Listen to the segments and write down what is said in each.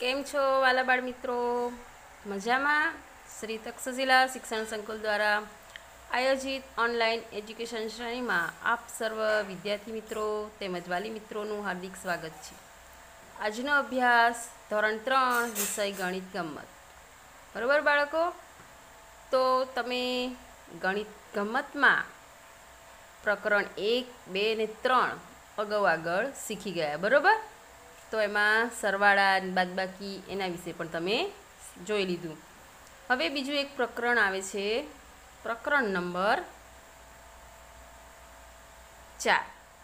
કેમ છો વાલા બાળ મિત્રો? મજામાં? શ્રી તક્ષશિલા શિક્ષણ સંકુલ દ્વારા આયોજિત ઓનલાઈન એજ્યુકેશન શ્રેણીમાં આપ સર્વ વિદ્યાર્થી મિત્રો તેમજ વાલી મિત્રોનું હાર્દિક સ્વાગત છે. આજનો અભ્યાસ ધોરણ 3 વિષય ગણિત ગમ્મત. બરાબર બાળકો? તો તમે ગણિત ગમ્મતમાં પ્રકરણ 1, 2 ને 3 અગાઉ આગળ શીખી ગયા. બરાબર? તો એમાં સરવાળા બાદબાકી એના વિશે પણ તમે જોઈ લીધું. હવે બીજું એક પ્રકરણ આવે છે, પ્રકરણ નંબર 4,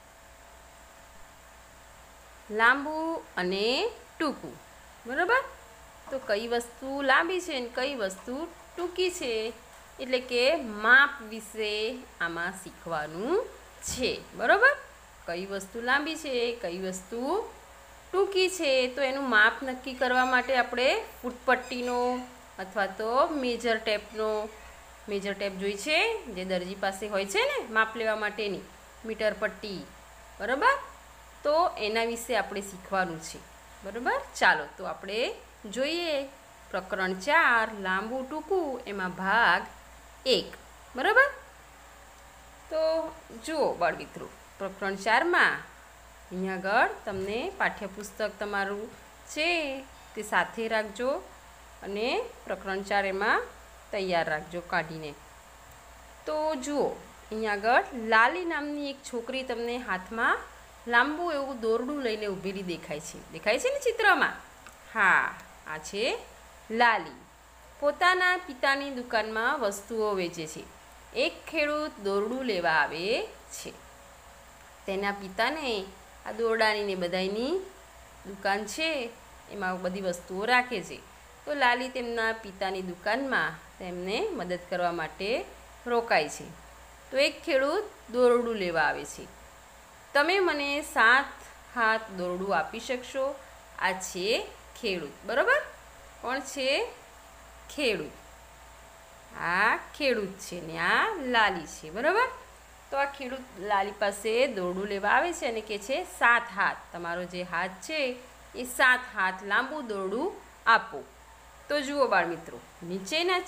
લાંબુ અને ટૂંકું. બરાબર? તો કઈ વસ્તુ લાંબી છે અને કઈ વસ્તુ ટૂંકી છે, એટલે કે માપ વિશે આમાં શીખવાનું છે. બરાબર? કઈ વસ્તુ લાંબી છે, કઈ વસ્તુ ટૂંકી છે, તો એનું માપ નક્કી કરવા માટે આપણે ફૂટપટ્ટીનો અથવા તો મેજર ટેપ જોઈ છે, જે દરજી પાસે હોય છે ને માપ લેવા માટેની મીટર પટ્ટી. બરાબર? તો એના વિશે આપણે શીખવાનું છે. બરાબર? ચાલો તો આપણે જોઈએ પ્રકરણ 4 લાંબુ ટૂંકું, એમાં ભાગ 1. બરાબર? તો જુઓ બાળમિત્રો, પ્રકરણ 4માં અહીંયા આગળ તમને પાઠ્યપુસ્તક તમારું છે તે સાથે રાખજો અને પ્રકરણ 4 એમાં તૈયાર રાખજો કાઢીને. તો જુઓ અહીંયા આગળ લાલી નામની એક છોકરી તમને હાથમાં લાંબુ એવું દોરડું લઈને ઊભેલી દેખાય છે ને ચિત્રમાં? હા, આ છે લાલી. પોતાના પિતાની દુકાનમાં વસ્તુઓ વેચે છે. એક ખેડૂત દોરડું લેવા આવે છે. તેના પિતાને આ દોરડાની ને બધાની દુકાન છે, એમાં બધી વસ્તુઓ રાખે છે. તો લાલી તેમના પિતાની દુકાનમાં તેમને મદદ કરવા માટે રોકાય છે. તો એક ખેડૂત દોરડું લેવા આવે છે. તમે મને 7 હાથ દોરડું આપી શકશો? આ છે ખેડૂત. બરાબર? કોણ છે? ખેડૂત. આ ખેડૂત છે ને આ લાલી છે. બરાબર? તો આ ખેડૂત લાલી પાસે દોરડું લેવા આવે છે અને કહે છે 7 હાથ, તમારો જે હાથ છે એ 7 હાથ લાંબુ દોરડું આપો. તો જુઓ બાળમિત્રો, નીચેના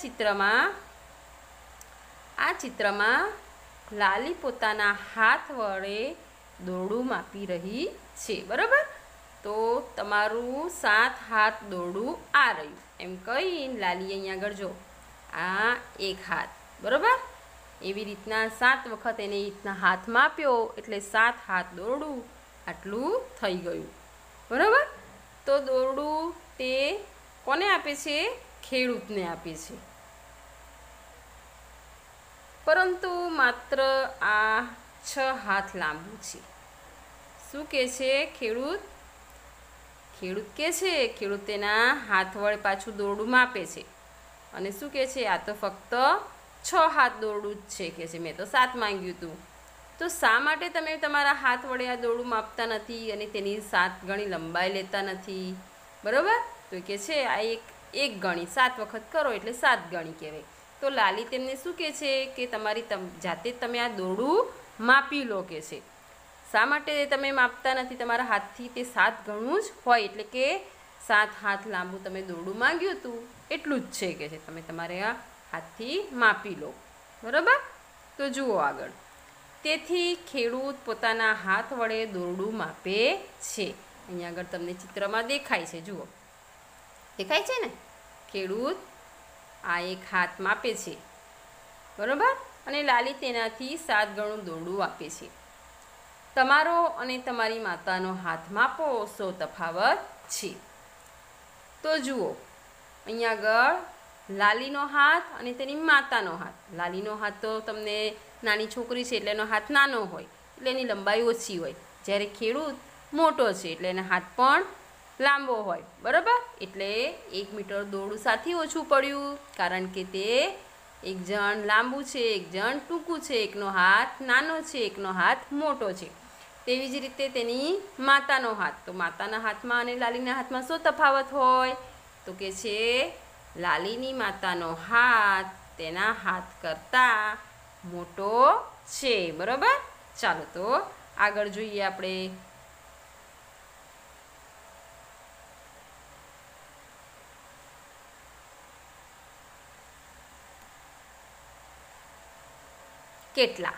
ચિત્રમાં લાલી પોતાના હાથ વડે દોરડું માપી રહી છે. બરાબર? તો તમારું 7 હાથ દોરડું આ રહ્યું એમ કહી લાલી અહીંયા આગળ જો આ 1 હાથ. બરાબર? એવી રીતના 7 વખત એને રીતના હાથ માપ્યો એટલે 7 હાથ દોરડું આટલું થઈ ગયું. બરાબર? તો દોરડું તે કોને આપે છે? ખેડૂતને આપે છે. પરંતુ માત્ર આ 6 હાથ લાંબુ છે. શું કહે છે ખેડૂત? ખેડૂત તેના હાથ વડે પાછું દોરડું માપે છે અને શું કહે છે? આ તો ફક્ત 6 હાથ દોરડું જ છે, કે છે મેં તો 7 માંગ્યું હતું. તો શા માટે તમે તમારા હાથ વડે આ દોરડું માપતા નથી અને તેની 7 ગણી લંબાઈ લેતા નથી? બરાબર? તો કહે છે આ એક ગણી 7 વખત કરો એટલે 7 ગણી કહેવાય. તો લાલી તેમને શું કહે છે કે તમારી જાતે તમે આ દોરડું માપી લો, કે છે. શા માટે તમે માપતા નથી? તમારા હાથથી તે 7 ગણું જ હોય, એટલે કે 7 હાથ લાંબુ તમે દોરડું માંગ્યું હતું એટલું જ છે, કે છે. તમે તમારે આ હાથથી માપી લો. બરાબર? તો જુઓ આગળ. તેથી ખેડૂત પોતાના હાથ વડે દોરડું માપે છે. અહીંયા આગળ તમને ચિત્રમાં દેખાય છે. જુઓ, દેખાય છે ને? ખેડૂત આ 1 હાથ માપે છે. બરાબર? અને લાલી તેનાથી 7 ગણું દોરડું આપે છે. તમારો અને તમારી માતાનો હાથ માપો, શો તફાવત છે? તો જુઓ અહીંયા આગળ લાલીનો હાથ અને તેની માતાનો હાથ. લાલીનો હાથ તો તમને નાની છોકરી છે એટલે એનો હાથ નાનો હોય, એટલે એની લંબાઈ ઓછી હોય. જ્યારે ખેડૂત મોટો છે એટલે એનો હાથ પણ લાંબો હોય. બરાબર? એટલે 1 મીટર દોરડું સાથે ઓછું પડ્યું, કારણ કે તે એક જણ લાંબુ છે, એક જણ ટૂંકું છે, એકનો હાથ નાનો છે, એકનો હાથ મોટો છે. તેવી જ રીતે તેની માતાનો હાથ. તો માતાના હાથમાં અને લાલીના હાથમાં શું તફાવત હોય? તો કે છે લાલીની માતાનો હાથ તેના હાથ કરતાં મોટો છે. બરાબર? ચાલો તો આગળ જોઈએ આપણે. કેટલા.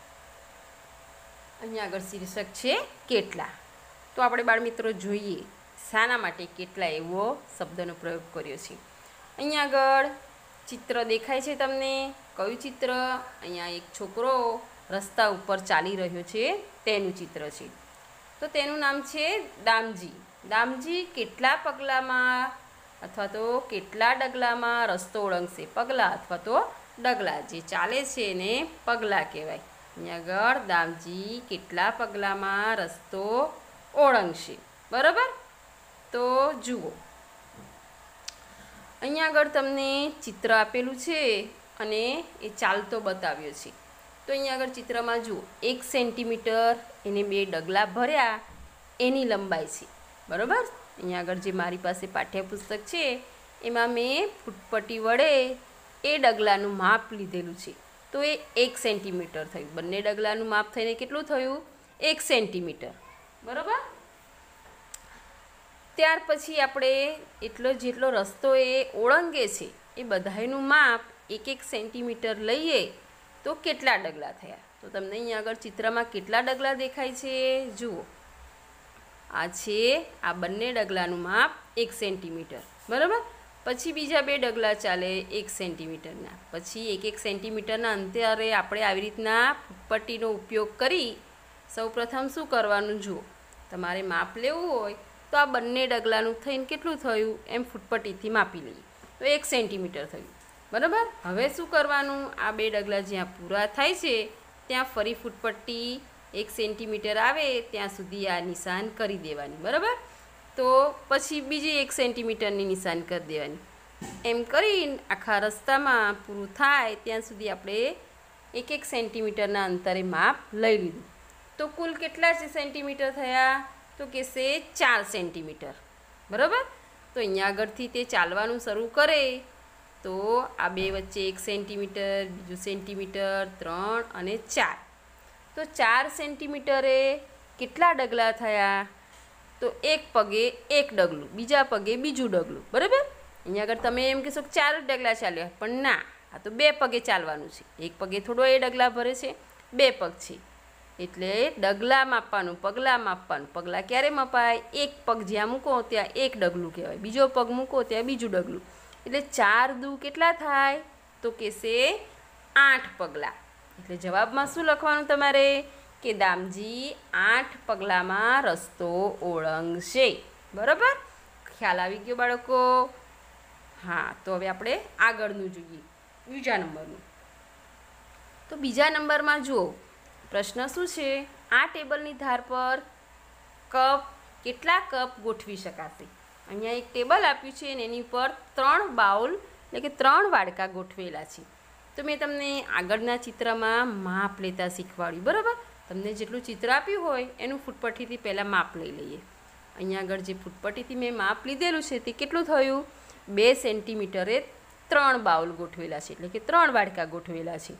અહીંયા આગળ શીર્ષક છે કેટલા. તો આપણે બાળમિત્રો જોઈએ શાના માટે કેટલા એવો શબ્દનો પ્રયોગ કર્યો છે. અહીંયા આગળ ચિત્ર દેખાય છે તમને. કયું ચિત્ર? અહીંયા એક છોકરો રસ્તા ઉપર ચાલી રહ્યો છે તેનું ચિત્ર છે. તો તેનું નામ છે દામજી. દામજી કેટલા પગલામાં અથવા તો કેટલા ડગલામાં રસ્તો ઓળંગશે? પગલાં અથવા તો ડગલા, જે ચાલે છે એને પગલાં કહેવાય. અહીંયા આગળ દામજી કેટલા પગલામાં રસ્તો ઓળંગશે. બરાબર? તો જુઓ, અહીંયા આગળ તમને ચિત્ર આપેલું છે અને એ ચાલતો બતાવ્યો છે. તો અહીંયા આગળ ચિત્રમાં જુઓ 1 સેન્ટીમીટર એને 2 ડગલા ભર્યા એની લંબાઈ છે. બરાબર? અહીંયા આગળ જે મારી પાસે પાઠ્યપુસ્તક છે એમાં મેં ફૂટપટ્ટી વડે એ ડગલાનું માપ લીધેલું છે. તો એ 1 સેન્ટીમીટર થયું. બંને ડગલાનું માપ થઈને કેટલું થયું? 1 સેન્ટીમીટર. બરાબર? ત્યાર પછી આપણે જેટલો રસ્તો એ ઓળંગે છે એ બધાયનું માપ 1 સેન્ટીમીટર લઈએ તો કેટલા ડગલા થયા? તો તમને અહીંયા આગળ ચિત્રમાં કેટલા ડગલા દેખાય છે? જુઓ, આ છે આ બંને ડગલાનું માપ 1 સેન્ટીમીટર. બરાબર? પછી બીજા 2 ડગલા ચાલે 1 સેન્ટીમીટરના. પછી 1 સેન્ટીમીટરના અંતરે આપણે આવી રીતના ફૂટપટ્ટીનો ઉપયોગ કરી સૌપ્રથમ શું કરવાનું? જુઓ, તમારે માપ લેવું હોય તો આ બંને ડગલાનું થઈને કેટલું થયું એમ ફૂટપટ્ટીથી માપી લઈએ તો 1 સેન્ટીમીટર થયું. બરાબર? હવે શું કરવાનું? આ 2 ડગલા જ્યાં પૂરા થાય છે ત્યાં ફરી ફૂટપટ્ટી 1 સેન્ટીમીટર આવે ત્યાં સુધી આ નિશાન કરી દેવાની. બરાબર? તો પછી બીજી 1 સેન્ટીમીટરની નિશાન કરી દેવાની. એમ કરીને આખા રસ્તામાં પૂરું થાય ત્યાં સુધી આપણે 1 સેન્ટીમીટરના અંતરે માપ લઈ લીધું. તો કુલ કેટલા સેન્ટીમીટર થયા? તો કહેશે 4 સેન્ટીમીટર. બરાબર? તો અહીંયા આગળથી તે ચાલવાનું શરૂ કરે તો આ 2 વચ્ચે 1 સેન્ટીમીટર, બીજું સેન્ટીમીટર, 3 અને 4. તો 4 સેન્ટીમીટરે કેટલા ડગલા થયા? તો એક પગે 1 ડગલું, બીજા પગે બીજું ડગલું. બરાબર? અહીંયા આગળ તમે એમ કહેશો કે 4 ડગલા ચાલ્યા, પણ ના, આ તો 2 પગે ચાલવાનું છે. એક પગે થોડો એ ડગલા ભરે છે, 2 પગ છે એટલે ડગલા માપવાનું, પગલાં માપવાનું. પગલાં ક્યારે મપાય? એક પગ જ્યાં મૂકો ત્યાં 1 ડગલું કહેવાય, બીજો પગ મૂકો ત્યાં બીજું ડગલું. એટલે 4 દુ કેટલા થાય? તો કહેશે 8 પગલાં. એટલે જવાબમાં શું લખવાનું તમારે? કે દામજી 8 પગલામાં રસ્તો ઓળંગશે. બરાબર? ખ્યાલ આવી ગયો બાળકો? હા, તો હવે આપણે આગળનું જોઈએ, બીજા નંબરનું. તો બીજા નંબરમાં જુઓ, પ્રશ્ન શું છે? આ ટેબલની ધાર પર કેટલા કપ ગોઠવી શકાશે? અહીંયા એક ટેબલ આપ્યું છે અને એની ઉપર 3 બાઉલ એટલે કે 3 વાડકા ગોઠવેલા છે. તો મેં તમને આગળના ચિત્રમાં માપ લેતા શીખવાડ્યું. બરાબર? તમને જેટલું ચિત્ર આપ્યું હોય એનું ફૂટપટ્ટીથી પહેલાં માપ લઈ લઈએ. અહીંયા આગળ જે ફૂટપટ્ટીથી મેં માપ લીધેલું છે તે કેટલું થયું? 2 સેન્ટીમીટરે 3 બાઉલ ગોઠવેલા છે એટલે કે 3 વાડકા ગોઠવેલા છે.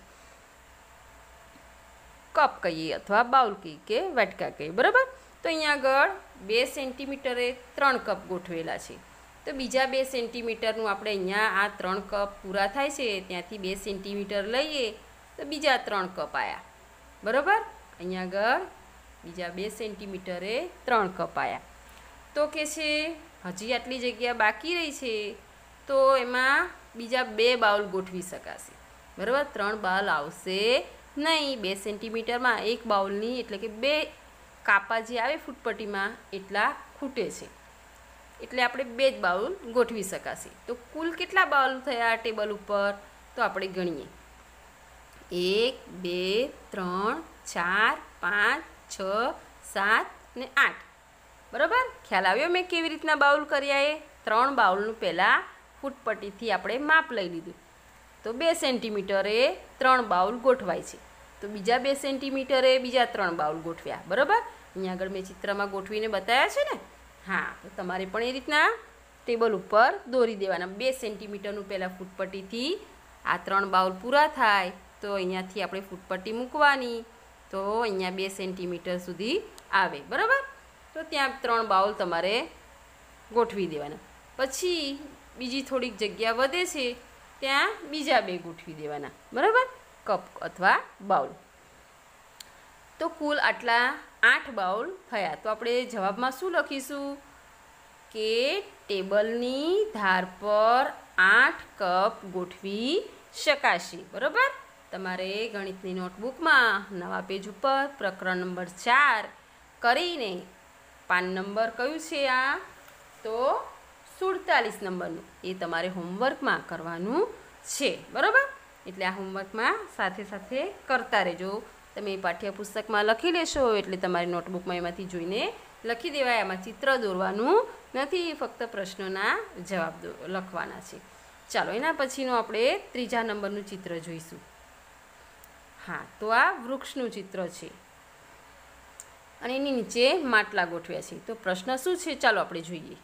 કપ કહીએ અથવા બાઉલ કહીએ કે વાટકા કહીએ. બરાબર? તો અહીંયા આગળ 2 સેન્ટીમીટરે 3 કપ ગોઠવેલા છે. તો બીજા 2 સેન્ટીમીટરનું આપણે અહીંયા આ 3 કપ પૂરા થાય છે ત્યાંથી 2 સેન્ટીમીટર લઈએ તો બીજા 3 કપ આવ્યા. બરાબર? અહીંયા આગળ બીજા 2 સેન્ટીમીટરે 3 કપ આવ્યા. તો કે છે હજી આટલી જગ્યા બાકી રહી છે તો એમાં બીજા 2 બાઉલ ગોઠવી શકાશે. બરાબર? 3 બાઉલ આવશે નહીં. 2 સેન્ટીમીટરમાં 1 બાઉલની એટલે કે 2 કાપા જે આવે ફૂટપટ્ટીમાં એટલા ખૂટે છે એટલે આપણે 2 જ બાઉલ ગોઠવી શકાશે. તો કુલ કેટલા બાઉલ થયા આ ટેબલ ઉપર? તો આપણે ગણીએ. 1 2 3 4 5 6 7 ને 8. બરાબર? ખ્યાલ આવ્યો મેં કેવી રીતના બાઉલ કર્યા? એ 3 બાઉલનું પહેલાં ફૂટપટ્ટીથી આપણે માપ લઈ લીધું તો 2 સેન્ટીમીટરે 3 બાઉલ ગોઠવાય છે. તો બીજા 2 સેન્ટીમીટરે બીજા 3 બાઉલ ગોઠવ્યા. બરાબર? અહીંયા આગળ મેં ચિત્રમાં ગોઠવીને બતાવ્યા છે ને? હા, તો તમારે પણ એ રીતના ટેબલ ઉપર દોરી દેવાના. 2 સેન્ટીમીટરનું પહેલાં ફૂટપટ્ટીથી આ 3 બાઉલ પૂરા થાય તો અહીંયાથી આપણે ફૂટપટ્ટી મૂકવાની તો અહીંયા 2 સેન્ટીમીટર સુધી આવે. બરાબર? તો ત્યાં 3 બાઉલ તમારે ગોઠવી દેવાના. પછી બીજી થોડીક જગ્યા વધે છે ત્યાં બીજા 2 ગોઠવી દેવાના. બરાબર? કપ અથવા બાઉલ. તો કુલ આટલા 8 બાઉલ થયા. તો આપણે જવાબમાં શું લખીશું કે ટેબલની ધાર પર 8 કપ ગોઠવી શકાશે. બરાબર. તમારે ગણિતની નોટબુકમાં નવા પેજ ઉપર પ્રકરણ નંબર 4 કરીને પાન નંબર કયું છે આ તો 47 નંબરનું એ તમારે હોમવર્કમાં કરવાનું છે. બરાબર. એટલે આ હોમવર્કમાં સાથે સાથે કરતા રહેજો. તમે પાઠ્યપુસ્તકમાં લખી લેશો એટલે તમારી નોટબુકમાં એમાંથી જોઈને લખી દેવાય. આમાં ચિત્ર દોરવાનું નથી, ફક્ત પ્રશ્નોના જવાબ લખવાના છે. ચાલો એના પછીનું આપણે 3જા નંબરનું ચિત્ર જોઈશું. હા, તો આ વૃક્ષનું ચિત્ર છે અને એની નીચે માટલા ગોઠવ્યા છે. તો પ્રશ્ન શું છે ચાલો આપણે જોઈએ.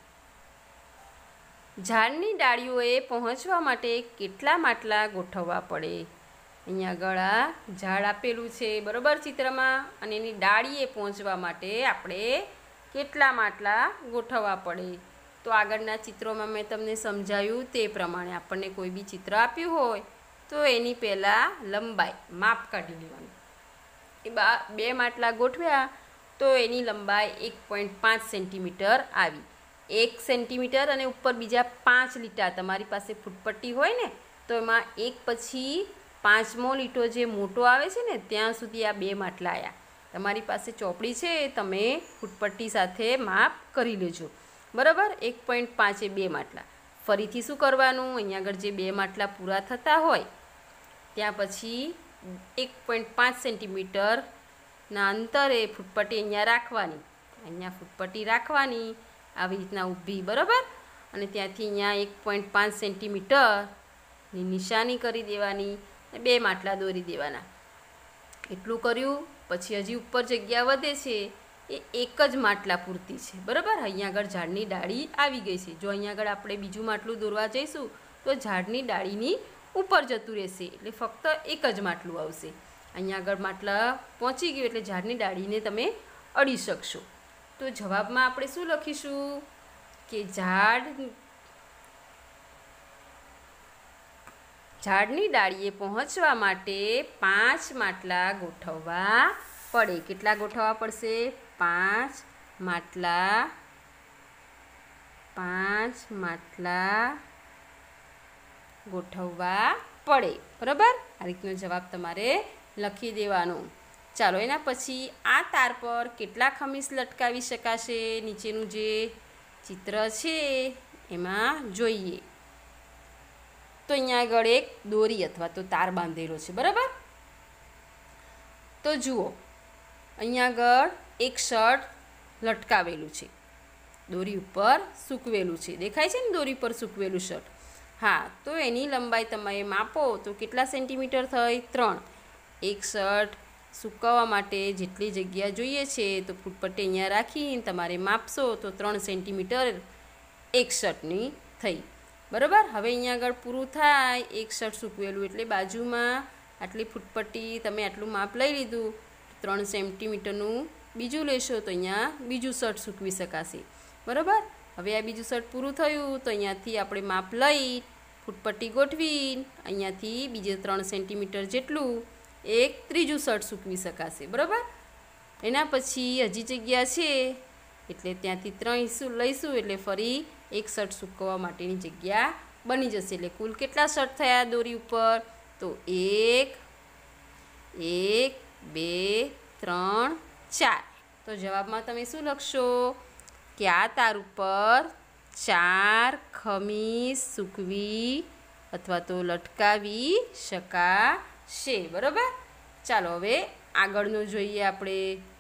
ઝાડની ડાળીઓએ પહોંચવા માટે કેટલા માટલા ગોઠવવા પડે? અહીંયા આગળ આ ઝાડ આપેલું છે બરાબર ચિત્રમાં, અને એની ડાળીએ પહોંચવા માટે આપણે કેટલા માટલા ગોઠવવા પડે? તો આગળના ચિત્રોમાં મેં તમને સમજાવ્યું તે પ્રમાણે આપણને કોઈ બી ચિત્ર આપ્યું હોય તો એની પહેલાં લંબાઈ માપ કાઢી લેવાનું. એ 2 માટલા ગોઠવ્યા તો એની લંબાઈ 1.5 સેન્ટીમીટર આવી. 1 સેન્ટીમીટર અને ઉપર બીજા 5 લીટા. તમારી પાસે ફૂટપટ્ટી હોય ને તો એમાં એક પછી 5મો લીટો જે મોટો આવે છે ને ત્યાં સુધી આ 2 માટલા આવ્યા. તમારી પાસે ચોપડી છે તમે ફૂટપટ્ટી સાથે માપ કરી લેજો. બરાબર. 1.5 એ 2 માટલા. ફરીથી શું કરવાનું, અહીંયા આગળ જે 2 માટલા પૂરા થતા હોય ત્યાં પછી 1.5 સેન્ટીમીટરના અંતરે ફૂટપટ્ટી અહીંયા રાખવાની. અહીંયા ફૂટપટ્ટી રાખવાની આવી રીતના ઊભી. બરાબર. અને ત્યાંથી અહીંયા 1.5 સેન્ટીમીટરની નિશાની કરી દેવાની, 2 માટલા દોરી દેવાના. એટલું કર્યું પછી હજી ઉપર જગ્યા વધે છે એ એક જ માટલા પૂરતી છે. બરાબર. અહીંયા આગળ ઝાડની ડાળી આવી ગઈ છે. જો અહીંયા આગળ આપણે બીજું માટલું દોરવા જઈશું તો ઝાડની ડાળીની ઉપર જતું રહેશે એટલે ફક્ત એક જ માટલું આવશે. અહીંયા આગળ માટલા પહોંચી ગયું એટલે ઝાડની ડાળીને તમે અડી શકશો. તો જવાબમાં આપણે શું લખીશું કે ઝાડની ડાળીએ પહોંચવા માટે 5 માટલા ગોઠવવા પડે. કેટલા ગોઠવવા પડશે? 5 માટલા ગોઠવવા પડે. બરાબર. આ રીતનો જવાબ તમારે લખી દેવાનો. ચાલો એના પછી આ તાર પર કેટલા ખમીસ લટકાવી શકાશે? નીચેનું જે ચિત્ર છે એમાં જોઈએ. તો અહીંયા આગળ એક દોરી અથવા તો તાર બાંધેલો છે. બરાબર. તો જુઓ અહીંયા આગળ એક શર્ટ લટકાવેલું છે, દોરી ઉપર સૂકવેલું છે. દેખાય છે ને દોરી પર સૂકવેલું શર્ટ? હા, તો એની લંબાઈ તમે માપો તો કેટલા સેન્ટીમીટર થઈ? 3. એક શર્ટ સૂકવવા માટે જેટલી જગ્યા જોઈએ છે તો ફૂટપટ્ટી અહીંયા રાખીને તમારે માપશો તો 3 સેન્ટીમીટર એક શર્ટની થઈ. બરાબર. હવે અહીંયા આગળ પૂરું થાય એક શર્ટ સૂકવેલું એટલે બાજુમાં આટલી ફૂટપટ્ટી તમે આટલું માપ લઈ લીધું, 3 સેન્ટીમીટરનું બીજું લેશો તો અહીંયા બીજું શર્ટ સૂકવી શકાશે. બરાબર. હવે આ બીજું શર્ટ પૂરું થયું તો અહીંયાથી આપણે માપ લઈ ફૂટપટ્ટી ગોઠવી અહીંયાથી બીજે 3 સેન્ટીમીટર જેટલું એક ત્રીજું શર્ટ સૂકવી શકાશે. બરાબર. એના પછી હજી જગ્યા છે એટલે ત્યાંથી 3 લઈશું એટલે ફરી એક શર્ટ સૂકવવા માટેની જગ્યા બની જશે. એટલે કુલ કેટલા શર્ટ થયા દોરી ઉપર? તો 1 2 3 4. તો જવાબમાં તમે શું લખશો કે આ તાર ઉપર 4 ખમીસ સૂકવી અથવા તો લટકાવી શકાશે. બરાબર. ચાલો હવે આગળનું જોઈએ આપણે.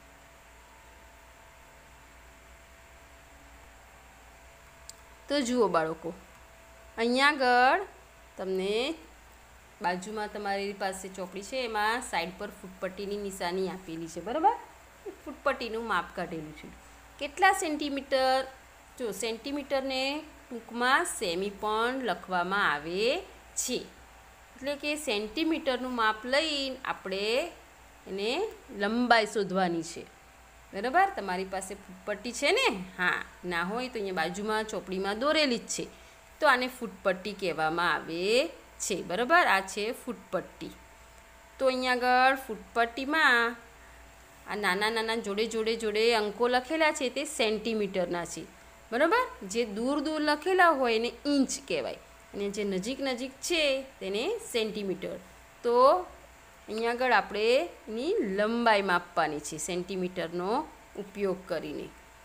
તો જુઓ બાળકો, અહીંયા આગળ તમને બાજુમાં તમારી પાસે ચોપડી છે એમાં સાઈડ પર ફૂટપટ્ટીની નિશાની આપેલી છે. બરાબર. ફૂટપટ્ટીનું માપ કાઢેલું છે. કેટલા સેન્ટીમીટર? જો સેન્ટીમીટરને ટૂંકમાં સેમી પણ લખવામાં આવે છે. એટલે કે સેન્ટીમીટરનું માપ લઈને આપણે એને લંબાઈ શોધવાની છે. બરાબર. તમારી પાસે ફૂટપટ્ટી છે ને? હા, ના હોય તો અહીંયા બાજુમાં ચોપડીમાં દોરેલી જ છે. તો આને ફૂટપટ્ટી કહેવામાં આવે છે. બરાબર. આ છે ફૂટપટ્ટી. તો અહીંયા આગળ ફૂટપટ્ટીમાં આ નાના નાના જોડે અંકો લખેલા છે તે સેન્ટીમીટરના છે, બરાબર. જે દૂર દૂર લખેલા હોય એને ઇંચ કહેવાય અને જે નજીક નજીક છે તેને સેન્ટીમીટર. તો અહીંયા આગળ આપણે એની લંબાઈ માપવાની છે સેન્ટીમીટરનો ઉપયોગ કરીને.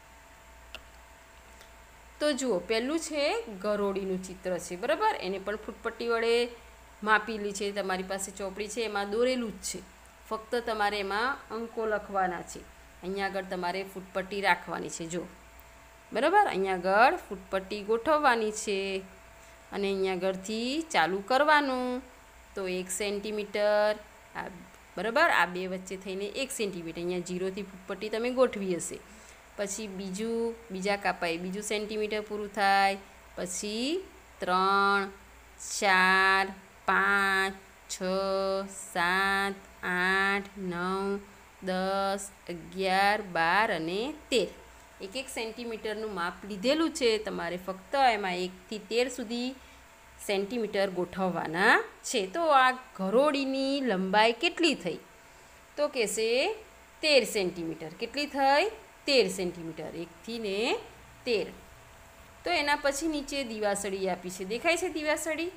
તો જુઓ, પહેલું છે ગરોળીનું ચિત્ર છે, બરાબર. એને પણ ફૂટપટ્ટી વડે માપેલી છે. તમારી પાસે ચોપડી છે એમાં દોરેલું જ છે, ફક્ત તમારે એમાં અંકો લખવાના છે. અહીંયા આગળ તમારે ફૂટપટ્ટી રાખવાની છે, જો, બરાબર. અહીંયા આગળ ફૂટપટ્ટી ગોઠવવાની છે અને અહીંયા આગળથી ચાલુ કરવાનું. તો 1 સેન્ટીમીટર, આ બરાબર, આ બે વચ્ચે થઈને 1 સેન્ટીમીટર. અહીંયા 0થી ફૂટપટ્ટી તમે ગોઠવી હશે. પછી બીજા કાપાએ બીજું સેન્ટીમીટર પૂરું થાય. પછી 3, 4, 5, 6, 7, 8, 9, 10, 11, 12 અને 13. 1 સેન્ટીમીટરનું માપ લીધેલું છે. તમારે ફક્ત એમાં 1થી 13 સુધી સેન્ટીમીટર ગોઠવવાના છે. તો આ ગરોળીની લંબાઈ કેટલી થઈ? તો કહેશે 13 સેન્ટીમીટર. કેટલી થઈ? 13 સેન્ટીમીટર. 1થી ને 13. તો એના પછી નીચે દિવાસળી આપી છે, દેખાય છે દિવાસળી?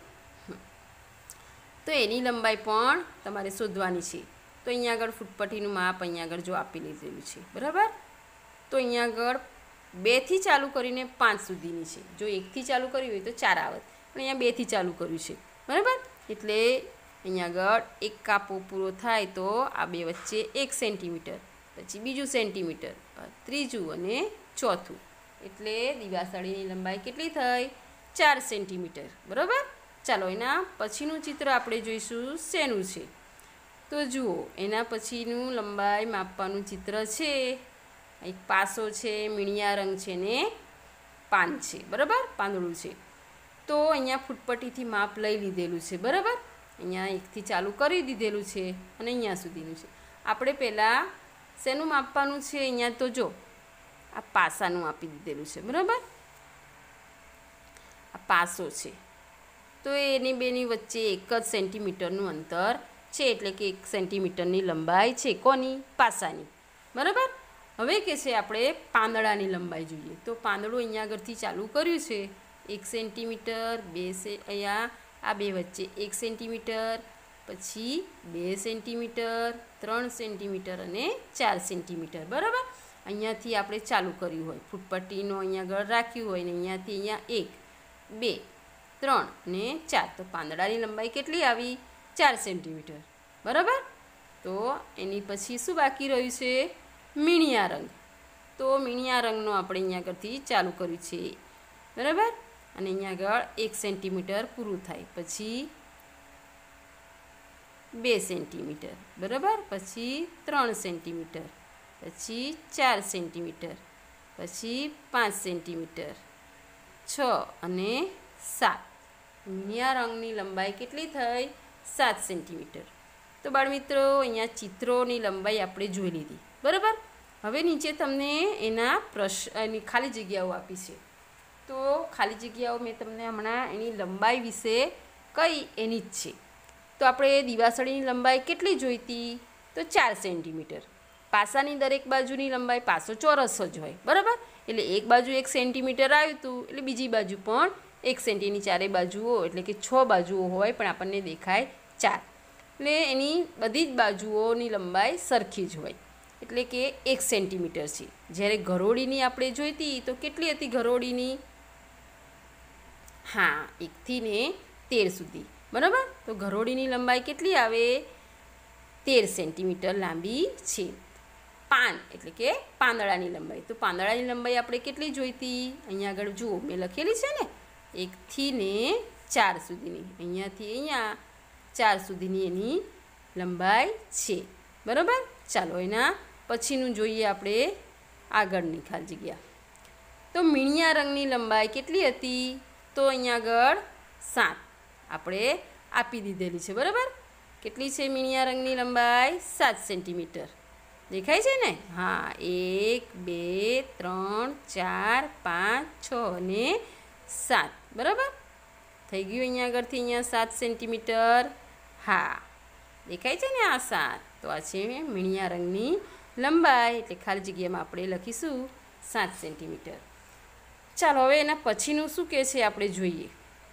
તો એની લંબાઈ પણ તમારે શોધવાની છે. તો અહીંયા આગળ ફૂટપટ્ટીનું માપ અહીંયા આગળ જો આપી લીધેલું છે, બરાબર. તો અહીંયા આગળ 2થી ચાલુ કરીને 5 સુધીની છે. જો 1થી ચાલુ કર્યું હોય તો 4 આવત, પણ અહીંયા 2થી ચાલુ કર્યું છે, બરાબર. એટલે અહીંયા આગળ એક કાપો પૂરો થાય તો આ બે વચ્ચે 1 સેન્ટીમીટર, પછી બીજું સેન્ટીમીટર, ત્રીજું અને ચોથું. એટલે દિવાસળીની લંબાઈ કેટલી થઈ? 4 સેન્ટીમીટર, બરાબર. ચાલો, એના પછીનું ચિત્ર આપણે જોઈશું શેનું છે. તો જુઓ, એના પછીનું લંબાઈ માપવાનું ચિત્ર છે. એક પાસો છે, મીણિયા રંગ છે ને પાન છે, બરાબર, પાંદડું છે. તો અહીંયા ફૂટપટ્ટીથી માપ લઈ લીધેલું છે, બરાબર. અહીંયા 1થી ચાલુ કરી દીધેલું છે અને અહીંયા સુધીનું છે. આપણે પહેલાં શેનું માપવાનું છે? અહીંયા તો જો આ પાસાનું આપી દીધેલું છે, બરાબર. આ પાસો છે, તો એની બેની વચ્ચે 1 જ સેન્ટીમીટરનું અંતર છે, એટલે કે 1 સેન્ટીમીટરની લંબાઈ છે. કોની? પાસાની, બરાબર. હવે કે છે આપણે પાંદડાની લંબાઈ જોઈએ. તો પાંદડું અહીંયા આગળથી ચાલુ કર્યું છે 1 સેન્ટીમીટર, અહીંયા આ બે વચ્ચે 1 સેન્ટીમીટર, પછી 2 સેન્ટીમીટર, 3 સેન્ટીમીટર અને 4 સેન્ટીમીટર, બરાબર. અહીંયાથી આપણે ચાલુ કર્યું હોય, ફૂટપટ્ટીનો અહીંયા આગળ રાખ્યું હોય ને અહીંયાથી અહીંયા 1, 2, 3 અને 4. તો પાંદડાની લંબાઈ કેટલી આવી? 4 સેન્ટીમીટર, બરાબર. તો એની પછી શું બાકી રહ્યું છે? મીણિયા રંગ. તો મીણિયા રંગનો આપણે અહીંયા આગળથી ચાલુ કર્યું છે, બરાબર. અને અહીંયા આગળ 1 સેન્ટીમીટર પૂરું થાય, પછી 2 સેન્ટીમીટર, બરાબર, પછી 3 સેન્ટીમીટર, પછી 4 સેન્ટીમીટર, પછી 5 સેન્ટીમીટર, 6 અને 7. મીણિયા રંગની લંબાઈ કેટલી થઈ? 7 સેન્ટીમીટર. તો બાળમિત્રો, અહીંયા ચિત્રોની લંબાઈ આપણે જોઈ લીધી, બરાબર. હવે નીચે તમને એની ખાલી જગ્યાઓ આપી છે. તો ખાલી જગ્યાઓ મેં તમને હમણાં એની લંબાઈ વિશે કહી, એની જ છે. તો આપણે દિવાસળીની લંબાઈ કેટલી જોઈતી? તો 4 સેન્ટીમીટર. પાસાની દરેક બાજુની લંબાઈ, પાસો ચોરસ જ હોય, બરાબર. એટલે એક બાજુ 1 સેન્ટીમીટર આવ્યું હતું, એટલે બીજી બાજુ પણ 1 સેન્ટીની ચારે બાજુઓ, એટલે કે 6 બાજુઓ હોય, પણ આપણને દેખાય 4. એટલે એની બધી જ બાજુઓની લંબાઈ સરખી જ હોય, એટલે કે 1 સેન્ટીમીટર છે. જ્યારે ગરોળીની આપણે જોઈતી તો કેટલી હતી ગરોળીની? હા, 1થી ને 13 સુધી, બરાબર. તો ગરોળીની લંબાઈ કેટલી આવે? 13 સેન્ટીમીટર લાંબી છે. પાન એટલે કે પાંદડાની લંબાઈ. તો પાંદડાની લંબાઈ આપણે કેટલી જોઈતી? અહીંયા આગળ જુઓ, મેં લખેલી છે ને, 1થી ને 4 સુધીની. અહીંયાથી અહીંયા 4 સુધીની એની લંબાઈ છે, બરાબર. ચાલો, એના પછીનું જોઈએ આપણે આગળની ખાલી જગ્યા. તો મીણિયા રંગની લંબાઈ કેટલી હતી? તો અહીંયા આગળ 7 આપણે આપી દીધેલી છે, બરાબર. કેટલી છે મીણિયા રંગની લંબાઈ? 7 સેન્ટીમીટર. દેખાય છે ને? હા, 1, 2, 3, 4, 5, 6 અને 7, બરાબર. થઈ ગયું અહીંયા આગળથી અહીંયા 7 સેન્ટીમીટર. હા, દેખાય છે ને આ 7, તો આ છે મીણિયા રંગની લંબાઈ, એટલે ખાલી જગ્યામાં આપણે લખીશું 7 સેન્ટીમીટર. ચાલો હવે એના પછીનું શું કહે છે આપણે જોઈએ.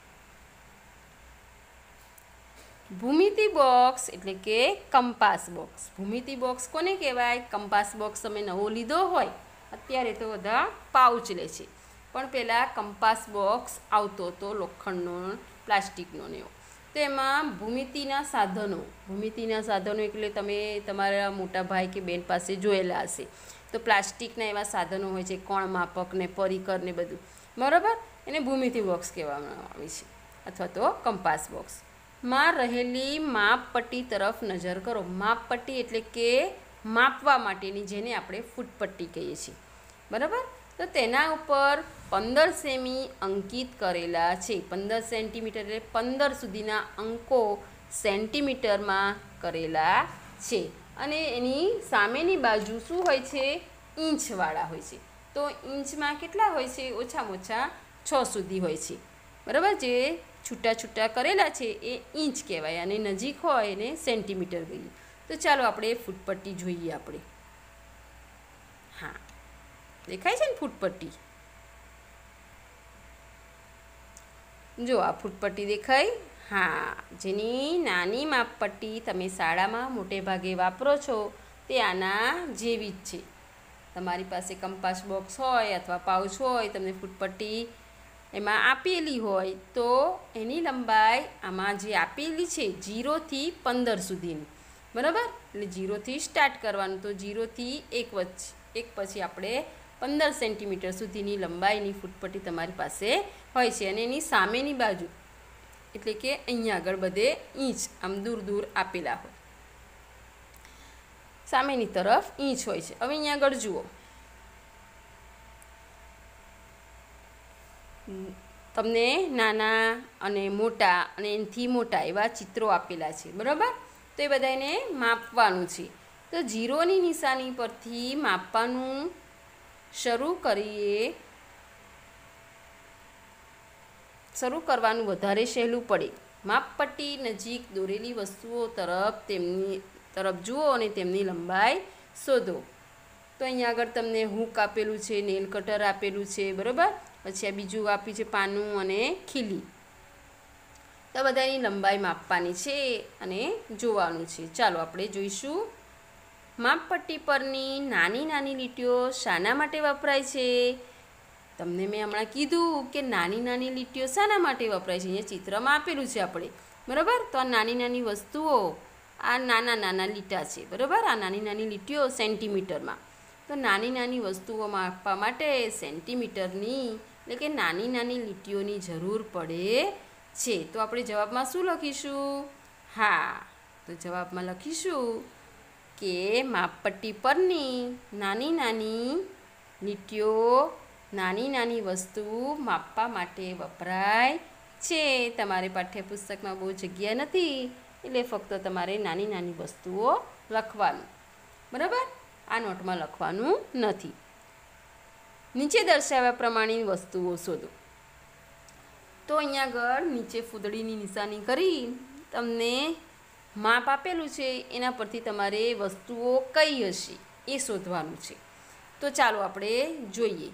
ભૂમિતિ બોક્સ એટલે કે કંપાસ બોક્સ. ભૂમિતિ બોક્સ કોને કહેવાય? કંપાસ બોક્સ તમે નવો લીધો હોય, અત્યારે તો બધા પાઉચ લે છે, પણ પહેલાં કંપાસ બોક્સ આવતો હતો લોખંડનો, પ્લાસ્ટિકનો ને એવો. તો એમાં ભૂમિતિના સાધનો એટલે તમે તમારા મોટા ભાઈ કે બેન પાસે જોયેલા હશે. તો પ્લાસ્ટિકના એવા સાધનો હોય છે, કોણ માપક ને પરિકર ને બધું, બરાબર? એને ભૂમિતિ બોક્સ કહેવામાં આવે છે, અથવા તો કંપાસ બોક્સ. માં રહેલી માપપટ્ટી તરફ નજર કરો. માપપટ્ટી એટલે કે માપવા માટેની, જેને આપણે ફૂટપટ્ટી કહીએ છીએ, બરાબર? તો તેના ઉપર 15 સેમી અંકિત કરેલા છે. 15 સેન્ટીમીટર એટલે 15 સુધીના અંકો સેન્ટીમીટરમાં કરેલા છે. અને એની સામેની બાજુ શું હોય છે? ઇંચવાળા હોય છે. તો ઇંચમાં કેટલા હોય છે? ઓછામાં ઓછા 6 સુધી હોય છે, બરાબર? જે છૂટા છૂટા કરેલા છે એ ઇંચ કહેવાય, અને નજીક હોય એને સેન્ટીમીટર કહીએ. તો ચાલો આપણે ફૂટપટ્ટી જોઈએ આપણે. હા, દેખાય છે ને ફૂટપટ્ટી? જો આ ફૂટપટ્ટી દેખાય? હા, જેની નાની માપપટ્ટી તમે શાળામાં મોટે ભાગે વાપરો છો તે આના જેવી જ છે. તમારી પાસે કંપાસ બોક્સ હોય અથવા પાઉચ હોય, તમને ફૂટપટ્ટી એમાં આપેલી હોય, તો એની લંબાઈ આમાં જે આપેલી છે 0 થી 15 સુધીની, બરાબર? એટલે 0થી સ્ટાર્ટ કરવાનું. તો 0 થી 1 પછી આપણે 15 સેન્ટીમીટર સુધીની લંબાઈની ફૂટપટ્ટી તમારી પાસે હોય છે. અને એની સામેની બાજુ એટલે કે અહીંયા આગળ બધે ઇંચ આમ દૂર દૂર આપેલા હોય, સામેની તરફ ઇંચ હોય છે. હવે અહીંયા આગળ જુઓ, તમને નાના અને મોટા અને એનાથી મોટા એવા ચિત્રો આપેલા છે, બરાબર? તો એ બધા એને માપવાનું છે. તો 0ની નિશાની પરથી માપવાનું શરૂ કરવાનું વધારે સહેલું પડે. માપપટ્ટી નજીક દોરેલી વસ્તુઓ તરફ જુઓ અને તેમની લંબાઈ શોધો. તો અહીંયા આગળ તમને હૂક આપેલું છે, નેલ કટર આપેલું છે, બરાબર? પછી આ બીજું આપ્યું છે પાનું અને ખીલી. તો બધાની લંબાઈ માપવાની છે અને જોવાનું છે. ચાલો આપણે જોઈશું. માપપટ્ટી પરની નાની નાની લીટીઓ શાના માટે વપરાય છે? તમને મેં હમણાં કીધું કે નાની નાની લીટીઓ શાના માટે વપરાય છે. અહીંયા ચિત્રમાં આપેલું છે આપણે, બરાબર? તો આ નાની નાની વસ્તુઓ, આ નાના નાના લીટા છે, બરાબર? આ નાની નાની લીટીઓ સેન્ટીમીટરમાં. તો નાની નાની વસ્તુઓ માપવા માટે સેન્ટીમીટરની એટલે કે નાની નાની લીટીઓની જરૂર પડે છે. તો આપણે જવાબમાં શું લખીશું? હા, તો જવાબમાં લખીશું કે માપપટ્ટી પરની નાની નાની લીટીઓ નાની નાની વસ્તુ માપવા માટે વપરાય છે. તમારે પાઠ્યપુસ્તકમાં બહુ જગ્યા નથી, એટલે ફક્ત તમારે નાની નાની વસ્તુઓ લખવાનું, બરાબર? આ નોટમાં લખવાનું નથી. નીચે દર્શાવ્યા પ્રમાણેની વસ્તુઓ શોધો. તો અહીંયા આગળ નીચે ફૂદડીની નિશાની કરી તમને માપ આપેલું છે, એના પરથી તમારે વસ્તુઓ કઈ હશે એ શોધવાનું છે. તો ચાલો આપણે જોઈએ.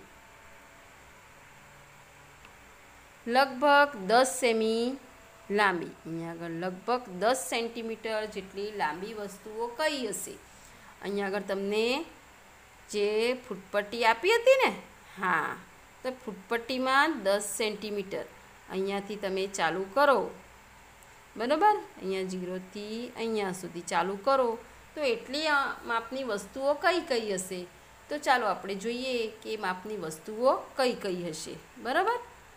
લગભગ 10 સેમી લાંબી, અહીંયા આગળ લગભગ 10 સેન્ટીમીટર જેટલી લાંબી વસ્તુઓ કઈ હશે? અહીંયા આગળ તમને જે ફૂટપટ્ટી આપી હતી ને, હા, તો ફૂટપટ્ટીમાં 10 સેન્ટીમીટર અહીંયાથી તમે ચાલુ કરો, બરાબર? અહીંયા 0થી અહીંયા સુધી ચાલુ કરો, તો એટલી માપની વસ્તુઓ કઈ કઈ હશે? તો ચાલો આપણે જોઈએ કે માપની વસ્તુઓ કઈ કઈ હશે, બરાબર?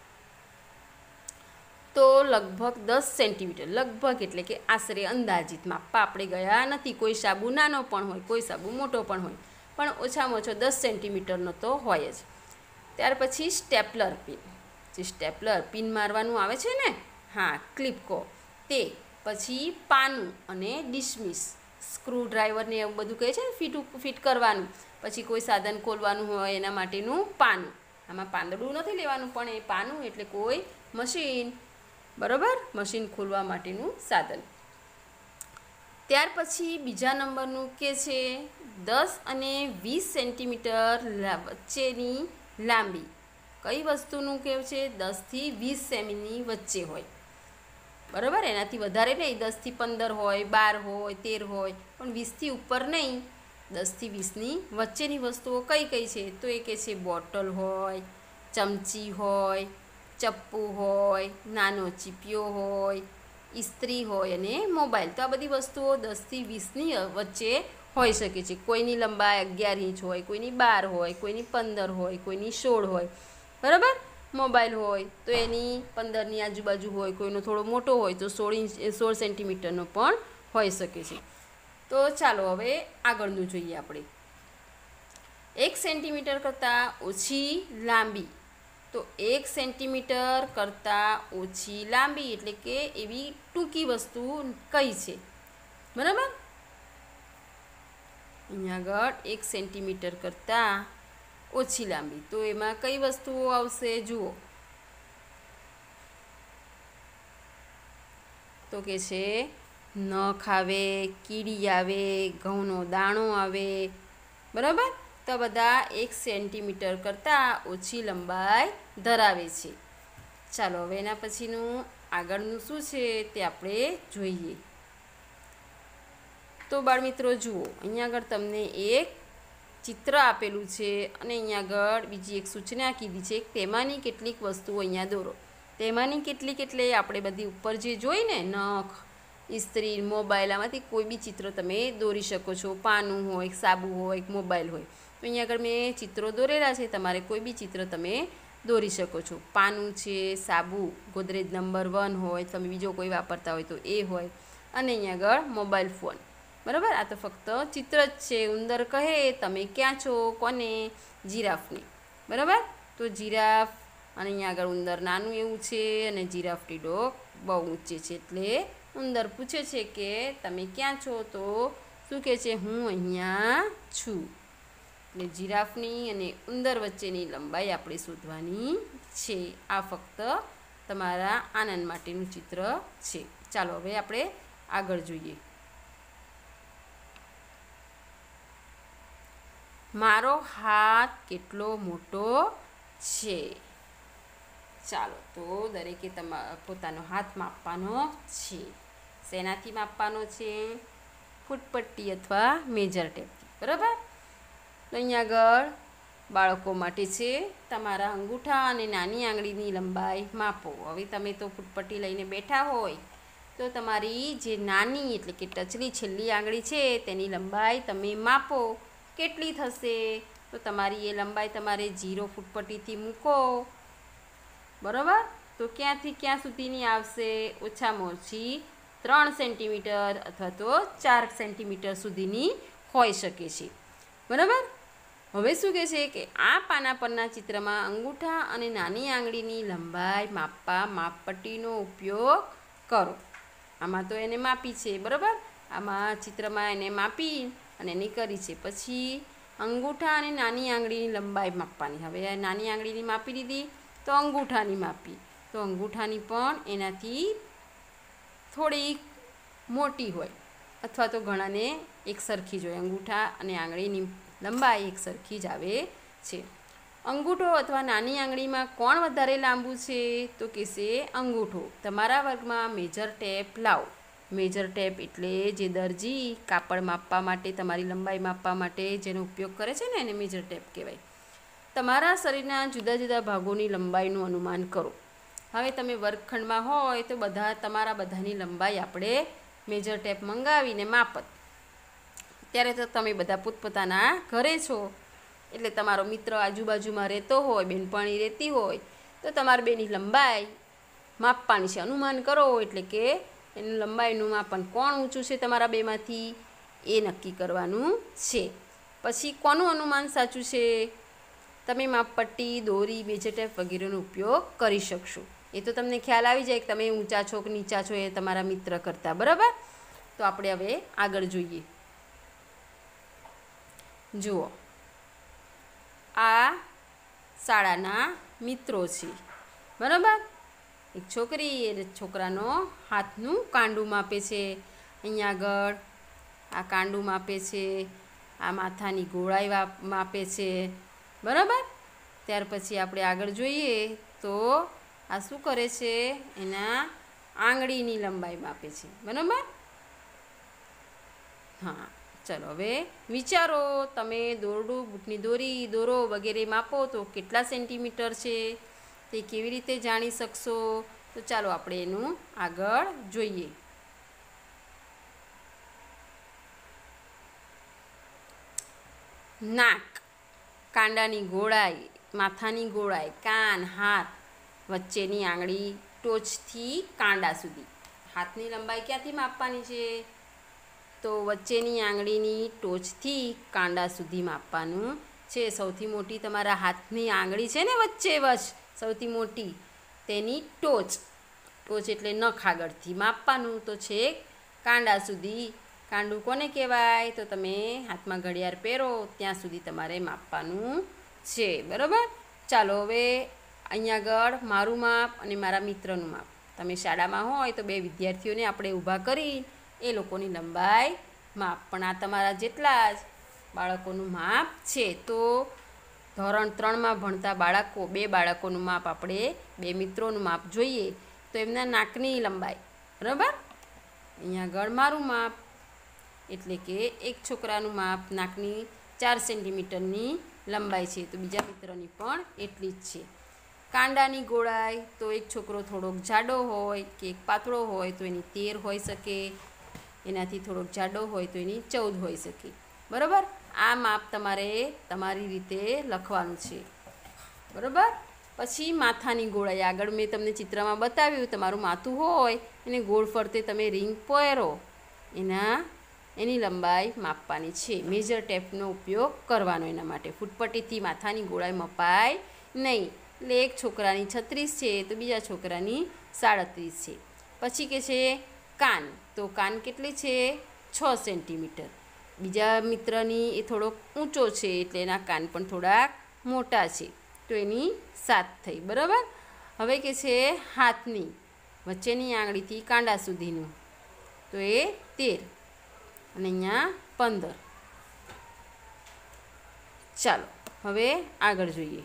તો લગભગ 10 સેન્ટીમીટર, લગભગ એટલે કે આશરે અંદાજિત માપવા આપણે ગયા નથી. કોઈ સાબુ નાનો પણ હોય, કોઈ સાબુ મોટો પણ હોય, પણ ઓછામાં ઓછો 10 સેન્ટીમીટરનો તો હોય જ. ત્યાર પછી સ્ટેપલર પિન, જે સ્ટેપલર પિન મારવાનું આવે છે ને, હા, ક્લિપ કહો તે. પછી પાનું અને ડિસમિસ, સ્ક્રૂ ડ્રાઈવરને એવું બધું કહે છે ને ફિટ કરવાનું. પછી કોઈ સાધન ખોલવાનું હોય એના માટેનું પાનું. આમાં પાંદડું નથી લેવાનું, પણ એ પાનું એટલે કોઈ મશીન, બરાબર? મશીન ખોલવા માટેનું સાધન. ત્યાર પછી બીજા નંબરનું કે છે 10 અને 20 સેન્ટીમીટર વચ્ચેની લાંબી. કઈ વસ્તુનું કેવું છે? 10 થી 20 સેમીની વચ્ચે હોય, બરાબર. એનાથી વધારે નહીં, 10 થી 15 હોય, 12 હોય, 13 હોય, પણ 20 થી ઉપર નહીં. 10 થી 20ની વચ્ચેની વસ્તુઓ કઈ કઈ છે? તો એ કે છે બોટલ હોય, ચમચી હોય, ચપ્પુ હોય, નાનો ચીપિયો હોય, ઇસ્ત્રી હોય અને મોબાઈલ. તો આ બધી વસ્તુઓ 10 થી 20ની વચ્ચે હોઈ શકે છે. કોઈની લંબાઈ 11 ઇંચ હોય, કોઈની 12 હોય, કોઈની 15 હોય, કોઈની 16 હોય, બરાબર. મોબાઈલ હોય તો એની 15ની આજુબાજુ હોય, કોઈનો થોડો મોટો હોય તો 16 સેન્ટીમીટરનો પણ હોઈ શકે છે. તો ચાલો હવે આગળનું જોઈએ આપણે. 1 સેન્ટીમીટર કરતાં ઓછી લાંબી. તો 1 સેન્ટીમીટર કરતાં ઓછી લાંબી એટલે કે એવી ટૂંકી વસ્તુ કઈ છે? બરાબર. અહીંયા આગળ 1 સેન્ટીમીટર કરતાં ઓછી લાંબી, તો એમાં કઈ વસ્તુઓ આવશે? જુઓ તો કે છે નખ આવે, કીડી આવે, ઘઉંનો દાણો આવે, બરાબર. તો બધા 1 સેન્ટીમીટર કરતાં ઓછી લંબાઈ ધરાવે છે. ચાલો હવે એના પછીનું આગળનું શું છે તે આપણે જોઈએ. તો બાળમિત્રો જુઓ, અહીંયા આગળ તમને એક ચિત્ર આપેલું છે અને અહીંયા આગળ બીજી એક સૂચના કીધી છે. તેમાંની કેટલીક વસ્તુઓ અહીંયા દોરો. તેમાંની કેટલીક એટલે આપણે બધી ઉપર જે જોઈ ને, નખ, ઇસ્ત્રી, મોબાઈલ, આમાંથી કોઈ બી ચિત્ર તમે દોરી શકો છો. પાનું હોય, સાબુ હોય, મોબાઈલ હોય. તો અહીંયા આગળ મેં ચિત્રો દોરેલા છે, તમારે કોઈ બી ચિત્ર તમે દોરી શકો છો. પાનું છે, સાબુ, ગોદરેજ નંબર 1 હોય, તમે બીજો કોઈ વાપરતા હોય તો એ હોય, અને અહીંયા આગળ મોબાઈલ ફોન, બરાબર. આ તો ફક્ત ચિત્ર જ છે. ઉંદર કહે તમે ક્યાં છો? કોને? જીરાફને, બરાબર. તો જીરાફ, અને અહીંયા આગળ ઉંદર નાનું એવું છે અને જીરાફની ડોક બહુ ઊંચી છે. એટલે ઉંદર પૂછે છે કે તમે ક્યાં છો? તો શું કહે છે? હું અહીંયા છું. એટલે જીરાફની અને ઉંદર વચ્ચેની લંબાઈ આપણે શોધવાની છે. આ ફક્ત તમારા આનંદ માટેનું ચિત્ર છે. ચાલો હવે આપણે આગળ જોઈએ. મારો હાથ કેટલો મોટો છે? ચાલો તો દરેકે પોતાનો હાથ માપવાનો છે. શેનાથી માપવાનો છે? ફૂટપટ્ટી અથવા મેજર ટેપથી, બરાબર. તો અહીંયા આગળ બાળકો માટે છે. તમારા અંગૂઠા અને નાની આંગળીની લંબાઈ માપો. હવે તમે તો ફૂટપટ્ટી લઈને બેઠા હોય તો તમારી જે નાની એટલે કે ટચલી છેલ્લી આંગળી છે તેની લંબાઈ તમે માપો. કેટલી થશે? તો તમારી એ લંબાઈ તમારે 0 ફૂટપટ્ટીથી મૂકો, બરાબર. તો ક્યાંથી ક્યાં સુધીની આવશે? ઓછામાં ઓછી 3 સેન્ટીમીટર અથવા તો 4 સેન્ટીમીટર સુધીની હોઈ શકે છે, બરાબર. હવે શું કહે છે કે આ પાના પરના ચિત્રમાં અંગૂઠા અને નાની આંગળીની લંબાઈ માપવા માપપટ્ટીનો ઉપયોગ કરો. આમાં તો એને માપી છે, બરાબર. આમાં ચિત્રમાં એને માપી અને એની કરી છે. પછી અંગૂઠા અને નાની આંગળીની લંબાઈ માપવાની. હવે નાની આંગળીની માપી દીધી તો અંગૂઠાની માપી. તો અંગૂઠાની પણ એનાથી થોડી મોટી હોય અથવા તો ઘણાને એક સરખી જ હોય. અંગૂઠા અને આંગળીની લંબાઈ એક સરખી જ આવે છે. અંગૂઠો અથવા નાની આંગળીમાં કોણ વધારે લાંબુ છે? તો કહેશે અંગૂઠો. તમારા વર્ગમાં મેજર ટેપ લાવો. મેજર ટેપ એટલે જે દરજી કાપડ માપવા માટે, તમારી લંબાઈ માપવા માટે જેનો ઉપયોગ કરે છે ને, એને મેજર ટેપ કહેવાય. તમારા શરીરના જુદા જુદા ભાગોની લંબાઈનું અનુમાન કરો. હવે તમે વર્ગખંડમાં હોય તો તમારા બધાની લંબાઈ આપણે મેજર ટેપ મંગાવીને માપત. ત્યારે તો તમે બધા પોતપોતાના ઘરે છો, એટલે તમારો મિત્ર આજુબાજુમાં રહેતો હોય, બેનપણી રહેતી હોય તો તમારા બેની લંબાઈ માપવાની છે. અનુમાન કરો એટલે કે એનું લંબાઈનું માપન કોણ ઊંચું છે તમારા બેમાંથી એ નક્કી કરવાનું છે. પછી કોનું અનુમાન સાચું છે? તમે માપપટ્ટી, દોરી, મેજર ટેપ વગેરેનો ઉપયોગ કરી શકશો. એ તો તમને ખ્યાલ આવી જાય કે તમે ઊંચા છો કે નીચા છો એ તમારા મિત્ર કરતાં, બરાબર. તો આપણે હવે આગળ જોઈએ. જુઓ, આ શાળાના મિત્રો છે, બરાબર. એક છોકરી એ છોકરાનો હાથનું કાંડું માપે છે. અહીંયા આગળ આ કાંડું માપે છે, આ માથાની ગોળાઈ માપે છે, બરાબર. ત્યાર પછી આપણે આગળ જોઈએ તો આ શું કરે છે, એના આંગળીની લંબાઈ માપે છે, બરાબર. હા, ચલો હવે વિચારો, તમે દોરડું, બૂટની દોરી, દોરો વગેરે માપો તો કેટલા સેન્ટીમીટર છે તે કેવી રીતે જાણી શકશો? તો ચાલો આપણે એનું આગળ જોઈએ. નાક, કાંડાની ગોળાઈ, માથાની ગોળાઈ, કાન, હાથ, વચ્ચેની આંગળી, ટોચથી કાંડા સુધી. હાથની લંબાઈ ક્યાંથી માપવાની છે? તો વચ્ચેની આંગળીની ટોચથી કાંડા સુધી માપવાનું છે. સૌથી મોટી તમારા હાથની આંગળી છે ને, વચ્ચે સૌથી મોટી, તેની ટોચ એટલે નખ આગળથી માપવાનું તો છે કાંડા સુધી. કાંડું કોને કહેવાય? તો તમે હાથમાં ઘડિયાળ પહેરો ત્યાં સુધી તમારે માપવાનું છે, બરાબર. ચાલો હવે અહીંયા આગળ મારું માપ અને મારા મિત્રનું માપ. તમે શાળામાં હોય તો બે વિદ્યાર્થીઓને આપણે ઊભા કરી એ લોકોની લંબાઈ માપ. પણ આ તમારા જેટલા જ બાળકોનું માપ છે. તો ધોરણ 3માં ભણતા બે બાળકોનું માપ આપણે, બે મિત્રોનું માપ જોઈએ તો એમના નાકની લંબાઈ, બરાબર. અહીંયા આગળ મારું માપ એટલે કે એક છોકરાનું માપ નાકની 4 સેન્ટીમીટરની લંબાઈ છે, તો બીજા મિત્રની પણ એટલી જ છે. કાંડાની ગોળાઈ, તો એક છોકરો થોડોક જાડો હોય કે એક પાતળો હોય તો એની 13 હોઈ શકે, એનાથી થોડોક જાડો હોય તો એની 14 હોઈ શકે, બરાબર. આ માપ તમારે તમારી રીતે લખવાનું છે, બરાબર. પછી માથાની ગોળાઈ, આગળ મેં તમને ચિત્રમાં બતાવ્યું, તમારું માથું હોય એને ગોળ ફરતે તમે રિંગ પહેરો, એની લંબાઈ માપવાની છે. મેજર ટેપનો ઉપયોગ કરવાનો એના માટે. ફૂટપટ્ટીથી માથાની ગોળાઈ મપાય નહીં. એટલે એક છોકરાની 36 છે તો બીજા છોકરાની 37 છે. પછી કે છે કાન, તો કાન કેટલી છે? 6 સેન્ટીમીટર. બીજા મિત્રની એ થોડોક ઊંચો છે એટલે એના કાન પણ થોડાક મોટા છે, તો એની 7 થઈ, બરાબર. હવે કે છે હાથની વચ્ચેની આંગળીથી કાંડા સુધીનું, તો એ 13 અને અહીંયા 15. ચાલો હવે આગળ જોઈએ.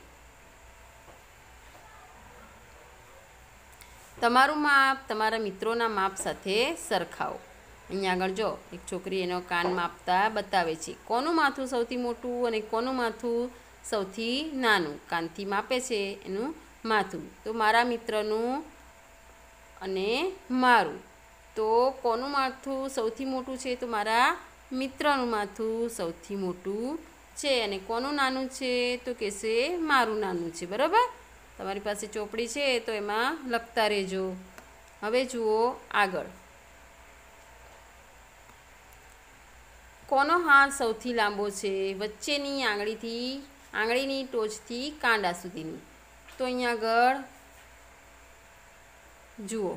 તમારું માપ તમારા મિત્રોના માપ સાથે સરખાવો. અહીંયા આગળ જો એક છોકરી એનો કાન માપતા બતાવે છે. કોનું માથું સૌથી મોટું અને કોનું માથું સૌથી નાનું? કાનથી માપે છે એનું માથું. તો મારા મિત્રનું અને મારું, તો કોનું માથું સૌથી મોટું છે? તો મારા મિત્રનું માથું સૌથી મોટું છે. અને કોનું નાનું છે? તો કહેશે મારું નાનું છે, બરાબર. તમારી પાસે ચોપડી છે તો એમાં લખતા રહેજો. હવે જુઓ આગળ. કોનો હાથ સૌથી લાંબો છે? વચ્ચેની આંગળીની ટોચથી કાંડા સુધીની. તો અહીંયા આગળ જુઓ,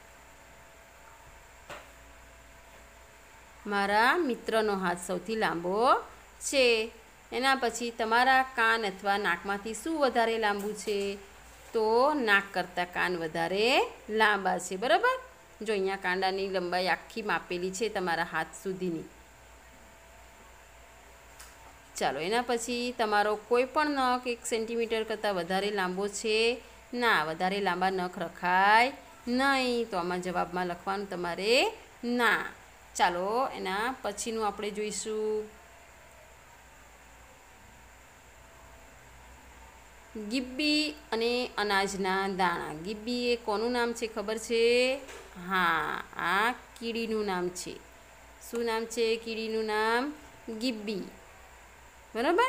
મારા મિત્રનો હાથ સૌથી લાંબો છે. એના પછી તમારા કાન અથવા નાકમાંથી શું વધારે લાંબુ છે? તો નાક કરતાં કાન વધારે લાંબા છે, બરાબર. જો અહીંયા કાંડાની લંબાઈ આખી માપેલી છે તમારા હાથ સુધીની. ચાલો એના પછી તમારો કોઈ પણ નખ 1 સેન્ટીમીટર કરતાં વધારે લાંબો છે? ના, વધારે લાંબા નખ રખાય નહીં. તો આમાં જવાબમાં લખવાનું તમારે ના. ચાલો એના પછીનું આપણે જોઈશું. ગિબ્બી અને અનાજના દાણા. ગિબ્બી એ કોનું નામ છે ખબર છે? હા, આ કીડીનું નામ છે. શું નામ છે કીડીનું નામ? ગિબ્બી, બરાબર.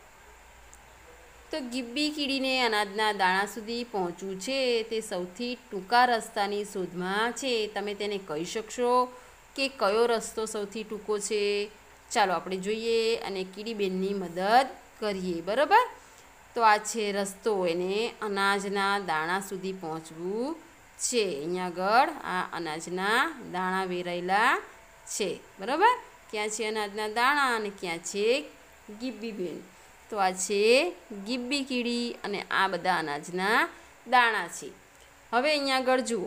તો ગિબ્બી કીડીને અનાજના દાણા સુધી પહોંચવું છે તે સૌથી ટૂંકા રસ્તાની શોધમાં છે. તમે તેને કહી શકશો કે કયો રસ્તો સૌથી ટૂંકો છે? ચાલો આપણે જોઈએ અને કીડીબેનની મદદ કરીએ, બરાબર. તો આ છે રસ્તો, એને અનાજના દાણા સુધી પહોંચવું છે. અહીંયા આગળ આ અનાજના દાણા વેરાયેલા છે, બરાબર. ક્યાં છે અનાજના દાણા અને ક્યાં છે ગિબ્બીબેન? તો આ છે ગિબ્બી કીડી અને આ બધા અનાજના દાણા છે. હવે અહીંયા આગળ જુઓ,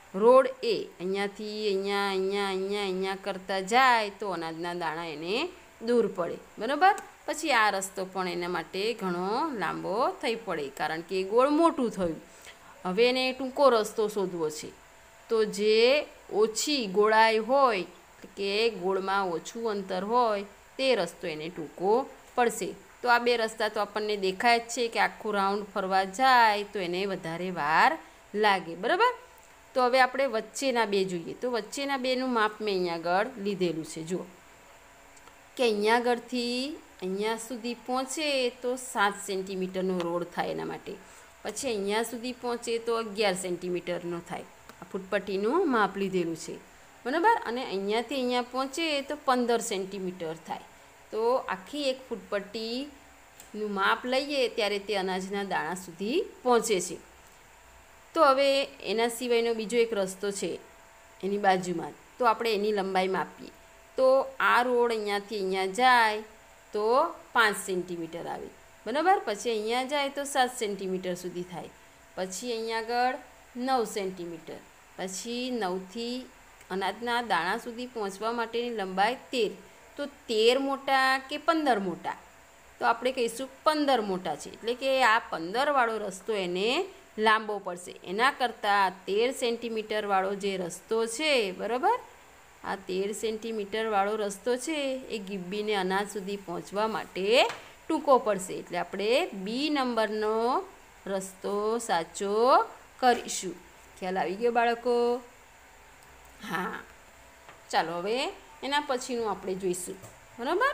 રોડ એ અહીંયાથી અહીંયા કરતા જાય તો અનાજના દાણા એને દૂર પડે, બરાબર. પછી આ રસ્તો પણ એના માટે ઘણો લાંબો થઈ પડે, કારણ કે ગોળ મોટું થયું. હવે એને ટૂંકો રસ્તો શોધવો છે, તો જે ઓછી ગોળાઈ હોય કે ગોળમાં ઓછું અંતર હોય તે રસ્તો એને ટૂંકો પડશે. તો આ બે રસ્તા તો આપણને દેખાય જ છે કે આખું રાઉન્ડ ફરવા જાય તો એને વધારે વાર લાગે, બરાબર. તો હવે આપણે વચ્ચેના બે જોઈએ. તો વચ્ચેના બેનું માપ મેં અહીંયા આગળ લીધેલું છે. જુઓ કે અહીંયા આગળથી અહીંયા સુધી પહોંચે તો 7 સેન્ટીમીટરનો રોડ થાય એના માટે. પછી અહીંયા સુધી પહોંચે તો 11 સેન્ટીમીટરનો થાય. આ ફૂટપટ્ટીનું માપ લીધેલું છે, બરાબર. અને અહીંયાથી અહીંયા પહોંચે તો 15 સેન્ટીમીટર થાય. તો આખી એક ફૂટપટ્ટીનું માપ લઈએ ત્યારે તે અનાજના દાણા સુધી પહોંચે છે. તો હવે એના સિવાયનો બીજો એક રસ્તો છે એની બાજુમાં, તો આપણે એની લંબાઈ માપીએ. તો આ રોડ અહીંયાથી અહીંયા જાય તો 5 સેન્ટીમીટર આવે, બરાબર. પછી અહીંયા જાય તો 7 સેન્ટીમીટર સુધી થાય. પછી અહીંયા આગળ 9 સેન્ટીમીટર. પછી 9થી અનાજના દાણા સુધી પહોંચવા માટેની લંબાઈ 13. તો 13 મોટા કે 15 મોટા? તો આપણે કહીશું 15 મોટા છે, એટલે કે આ 15 વાળો રસ્તો એને લાંબો પડશે. એના કરતાં 13 સેન્ટીમીટર વાળો જે રસ્તો છે, બરાબર, આ 13 સેન્ટીમીટર વાળો રસ્તો છે એ ગિબ્બીને અનાજ સુધી પહોંચવા માટે ટૂંકો પડશે. એટલે આપણે બી નંબરનો રસ્તો સાચો કરીશું. ખ્યાલ આવી ગયો બાળકો? હા, ચાલો હવે એના પછીનું આપણે જોઈશું, બરાબર.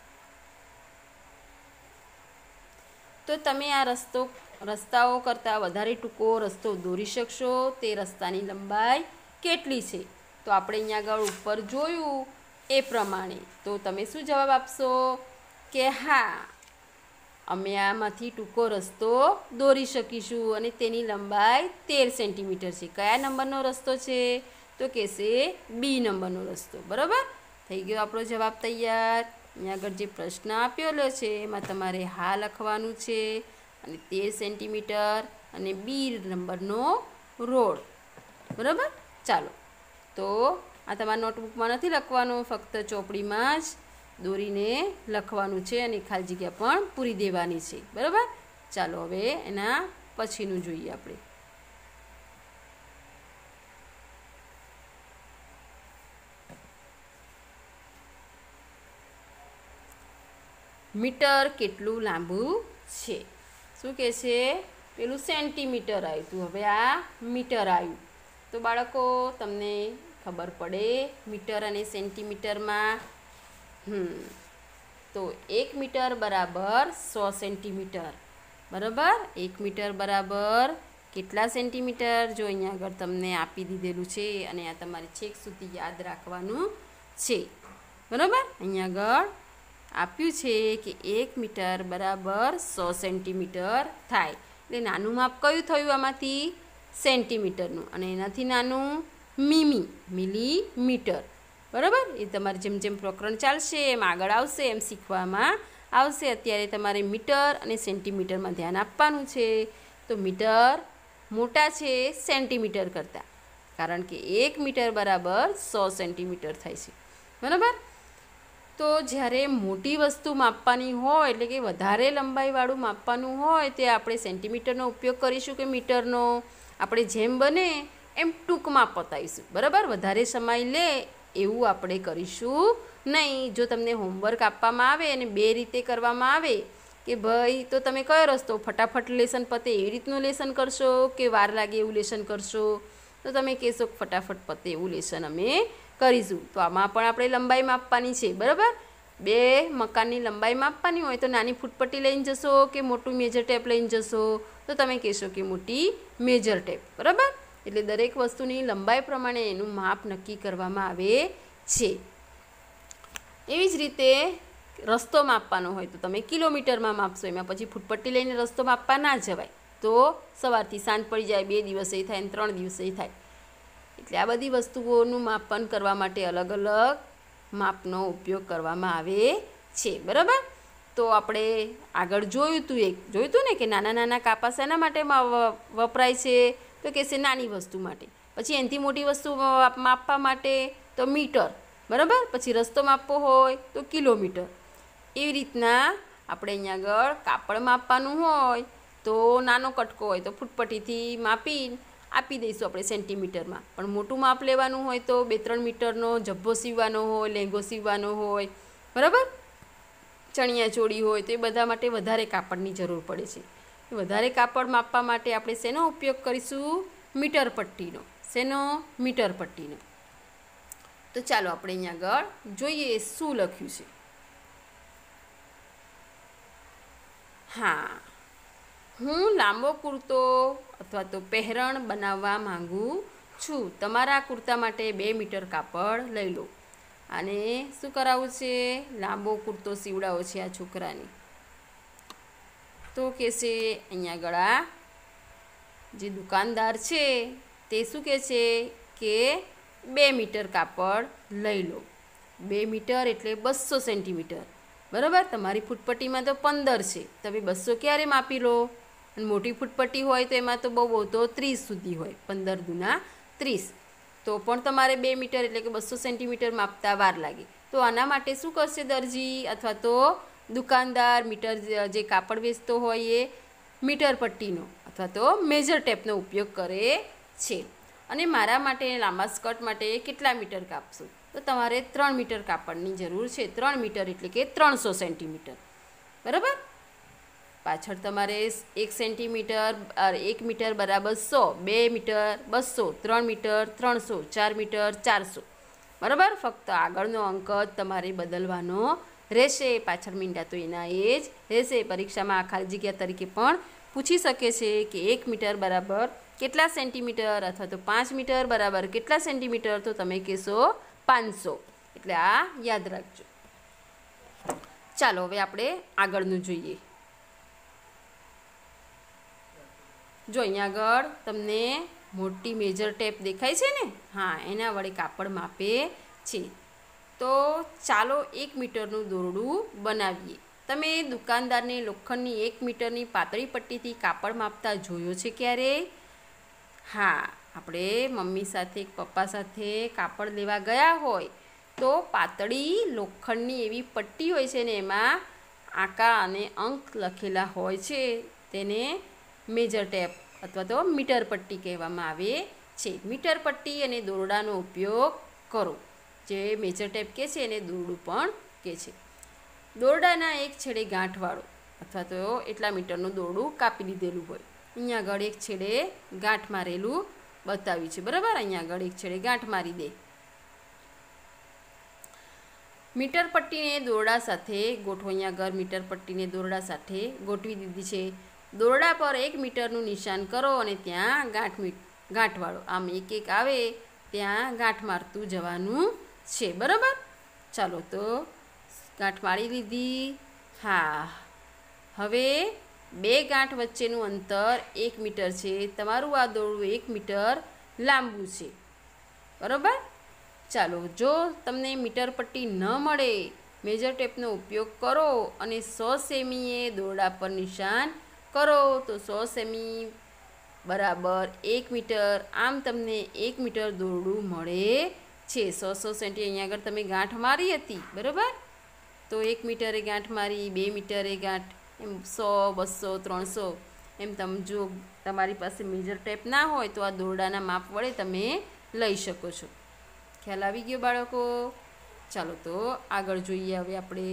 તો તમે આ રસ્તાઓ કરતાં વધારે ટૂંકો રસ્તો દોરી શકશો? તે રસ્તાની લંબાઈ કેટલી છે? તો આપણે અહીંયા આગળ ઉપર જોયું એ પ્રમાણે તો તમે શું જવાબ આપશો કે હા, અમે આમાંથી ટૂંકો રસ્તો દોરી શકીશું અને તેની લંબાઈ 13 સેન્ટીમીટર છે. કયા નંબરનો રસ્તો છે? તો કહેશે બી નંબરનો રસ્તો, બરાબર. થઈ ગયો આપણો જવાબ તૈયાર. અહીંયા આગળ જે પ્રશ્ન આપેલો છે એમાં તમારે હા લખવાનું છે અને 13 સેન્ટીમીટર અને બી નંબરનો રોડ, બરાબર. ચાલો, તો આ તમારા નોટબુકમાં નથી લખવાનું, ફક્ત ચોપડીમાં જ દોરીને લખવાનું છે અને ખાલી જગ્યા પણ પૂરી દેવાની છે, બરાબર. ચાલો હવે એના પછીનું જોઈએ આપણે. મીટર કેટલું લાંબુ છે? શું કહે છે? પેલું સેન્ટીમીટર આવ્યું હતું, હવે આ મીટર આવ્યું. તો બાળકો તમને ખબર પડે મીટર અને સેન્ટીમીટરમાં? તો 1 મીટર બરાબર 100 સેન્ટીમીટર, બરાબર. 1 મીટર બરાબર કેટલા સેન્ટીમીટર? જો અહીંયા આગળ તમને આપી દીધેલું છે અને આ તમારે છેક સુધી યાદ રાખવાનું છે, બરાબર. અહીંયા આગળ આપ્યું છે કે 1 મીટર બરાબર 100 સેન્ટીમીટર થાય. એટલે નાનું માપ કયું થયું આમાંથી? સેન્ટીમીટરનું. અને એનાથી નાનું મિલીમીટર, બરાબર. એ તમારે જેમ જેમ પ્રકરણ ચાલશે એમ આગળ આવશે એમ શીખવામાં આવશે. અત્યારે તમારે મીટર અને સેન્ટીમીટરમાં ધ્યાન આપવાનું છે. તો મીટર મોટા છે સેન્ટીમીટર કરતાં, કારણ કે 1 મીટર બરાબર 100 સેન્ટીમીટર થાય છે, બરાબર. તો જ્યારે મોટી વસ્તુ માપવાની હોય, એટલે કે વધારે લંબાઈવાળું માપવાનું હોય, તે આપણે સેન્ટીમીટરનો ઉપયોગ કરીશું કે મીટરનો? આપણે જેમ બને એમ ટૂંકમાં પતાવીશું, બરાબર. વધારે સમય લે એવું આપણે કરીશું નહીં. જો તમને હોમવર્ક આપવામાં આવે અને 2 રીતે કરવામાં આવે કે ભાઈ તો તમે કયો રસ્તો ફટાફટ લેસન પતે એવી રીતનું લેસન કરશો કે વાર લાગે એવું લેસન કરશો? તો તમે કહેશો ફટાફટ પતે એવું લેસન અમે કરીશું. તો આમાં પણ આપણે લંબાઈ માપવાની છે, બરાબર. 2 મકાનની લંબાઈ માપવાની હોય તો નાની ફૂટપટ્ટી લઈને જશો કે મોટું મેજર ટેપ લઈને જશો? તો તમે કહેશો કે મોટી મેજર ટેપ, બરાબર. એટલે દરેક વસ્તુની લંબાઈ પ્રમાણે એનું માપ નક્કી કરવામાં આવે છે. એવી જ રીતે રસ્તો માપવાનો હોય તો તમે કિલોમીટરમાં માપશો, એમાં પછી ફૂટપટ્ટી લઈને રસ્તો માપવા ના જવાય. તો સવારથી સાંજ પડી જાય, 2 દિવસે થાય ને 3 દિવસે થાય. એટલે આ બધી વસ્તુઓનું માપન કરવા માટે અલગ અલગ માપનો ઉપયોગ કરવામાં આવે છે, બરાબર. તો આપણે આગળ જોયું હતું ને કે નાના નાના કાપા શેના માટે વપરાય છે? તો કહેશે નાની વસ્તુ માટે. પછી એનાથી મોટી વસ્તુ માપવા માટે તો મીટર, બરાબર. પછી રસ્તો માપવો હોય તો કિલોમીટર. એવી રીતના આપણે અહીંયા આગળ કાપડ માપવાનું હોય તો નાનો કટકો હોય તો ફૂટપટ્ટીથી માપીને આપી દઈશું આપણે સેન્ટીમીટરમાં. પણ મોટું માપ લેવાનું હોય તો 2-3 મીટરનો જબ્બો સીવવાનો હોય, લેંગો સીવવાનો હોય, બરાબર, ચણિયા ચોળી હોય, તો એ બધા માટે વધારે કાપડની જરૂર પડે છે. વધારે કાપડ માપવા માટે આપણે શેનો ઉપયોગ કરીશું? મીટર પટ્ટીનો. શેનો? મીટર પટ્ટીનો. તો ચાલો આપણે અહીંયા આગળ જોઈએ શું લખ્યું છે. હા, હું લાંબો કુર્તો અથવા તો પહેરણ બનાવવા માંગુ છું. તમારા કુર્તા માટે 2 મીટર કાપડ લઈ લો. અને શું કરાવવું છે? લાંબો કુર્તો સીવડાવો છે આ છોકરાને. તો કહેશે અહીંયા આગળ આ જે દુકાનદાર છે તે શું કહે છે કે 2 મીટર કાપડ લઈ લો. 2 મીટર એટલે 200 સેન્ટીમીટર, બરાબર. તમારી ફૂટપટ્ટીમાં તો 15 છે, તમે 200 ક્યારે માપી લો? અને મોટી ફૂટપટ્ટી હોય તો એમાં તો બહુ તો 30 સુધી હોય, 15 દુના 30. તો પણ તમારે 2 મીટર એટલે કે 200 સેન્ટીમીટર માપતા વાર લાગે. તો આના માટે શું કરશે દરજી અથવા તો દુકાનદાર? મીટર જે કાપડ વેચતો હોય એ મીટર પટ્ટીનો અથવા તો મેજર ટેપનો ઉપયોગ કરે છે. અને મારા માટે લાંબા સ્કર્ટ માટે કેટલા મીટર કાપશો? તો તમારે 3 મીટર કાપડની જરૂર છે. 3 મીટર એટલે કે 300 સેન્ટીમીટર, બરાબર. પાછળ તમારે 1 સેન્ટીમીટર 1 મીટર બરાબર 100, 2 મીટર 200, 3 મીટર 300, 4 મીટર 400, બરાબર. ફક્ત આગળનો અંક જ તમારે બદલવાનો રહેશે. પાછળ મીંડા તો એના એ જ રહેશે. પરીક્ષામાં આ ખાલી જગ્યા તરીકે પણ પૂછી શકે છે કે 1 મીટર બરાબર કેટલા સેન્ટીમીટર અથવા તો 5 મીટર બરાબર કેટલા સેન્ટીમીટર? તો તમે કહેશો 500. એટલે આ યાદ રાખજો. ચાલો હવે આપણે આગળનું જોઈએ. જો અહીંયા આગળ તમને મોટી મેજર ટેપ દેખાય છે ને? હા, એના વડે કાપડ માપે છે. તો ચાલો 1 મીટરનું દોરડું બનાવીએ. તમે દુકાનદારને લોખંડની 1 મીટરની પાતળી પટ્ટીથી કાપડ માપતા જોયો છે ક્યારે? હા, આપણે મમ્મી સાથે પપ્પા સાથે કાપડ લેવા ગયા હોય તો પાતળી લોખંડની એવી પટ્ટી હોય છે ને એમાં આંકા અને અંક લખેલા હોય છે. તેને મેજર ટેપ અથવા તો મીટર પટ્ટી કહેવામાં આવે છે. મીટર પટ્ટી અને દોરડાનો ઉપયોગ કરો. જે મેજર ટેપ કહે છે એને દોરડું પણ કહે છે. દોરડાના એક છેડે ગાંઠવાળો અથવા તો એટલા મીટરનું દોરડું કાપી લીધેલું હોય. અહીંયા આગળ એક છેડે ગાંઠ મારેલું બતાવ્યું છે, બરાબર. અહીંયા આગળ એક છેડે ગાંઠ મારી દે. મીટર પટ્ટીને દોરડા સાથે ગોઠવો. અહીંયા આગળ મીટર પટ્ટીને દોરડા સાથે ગોઠવી દીધી છે. દોરડા પર 1 મીટરનું નિશાન કરો અને ત્યાં ગાંઠવાળો આમ એક એક આવે ત્યાં ગાંઠ મારતું જવાનું છે, બરાબર. ચાલો તો ગાંઠ મારી લીધી. હા, હવે 2 ગાંઠ વચ્ચેનું અંતર 1 મીટર છે. તમારું આ દોરડું 1 મીટર લાંબુ છે, બરાબર. ચાલો, જો તમને મીટર પટ્ટી ન મળે, મેજર ટેપનો ઉપયોગ કરો અને 100 સેમીએ દોરડા પર નિશાન કરો તો 100 સેમી બરાબર 1 મીટર. આમ તમને 1 મીટર દોરડું મળે છે. 100 સેન્ટી અહીંયા આગળ તમે ગાંઠ મારી હતી, બરાબર. તો 1 મીટરે ગાંઠ મારી, 2 મીટરે ગાંઠ, એમ 100, 200, 300 એમ તમે જો તમારી પાસે મેજર ટેપ ના હોય તો આ દોરડાના માપ વડે તમે લઈ શકો છો. ખ્યાલ આવી ગયો બાળકો? ચાલો તો આગળ જોઈએ હવે આપણે.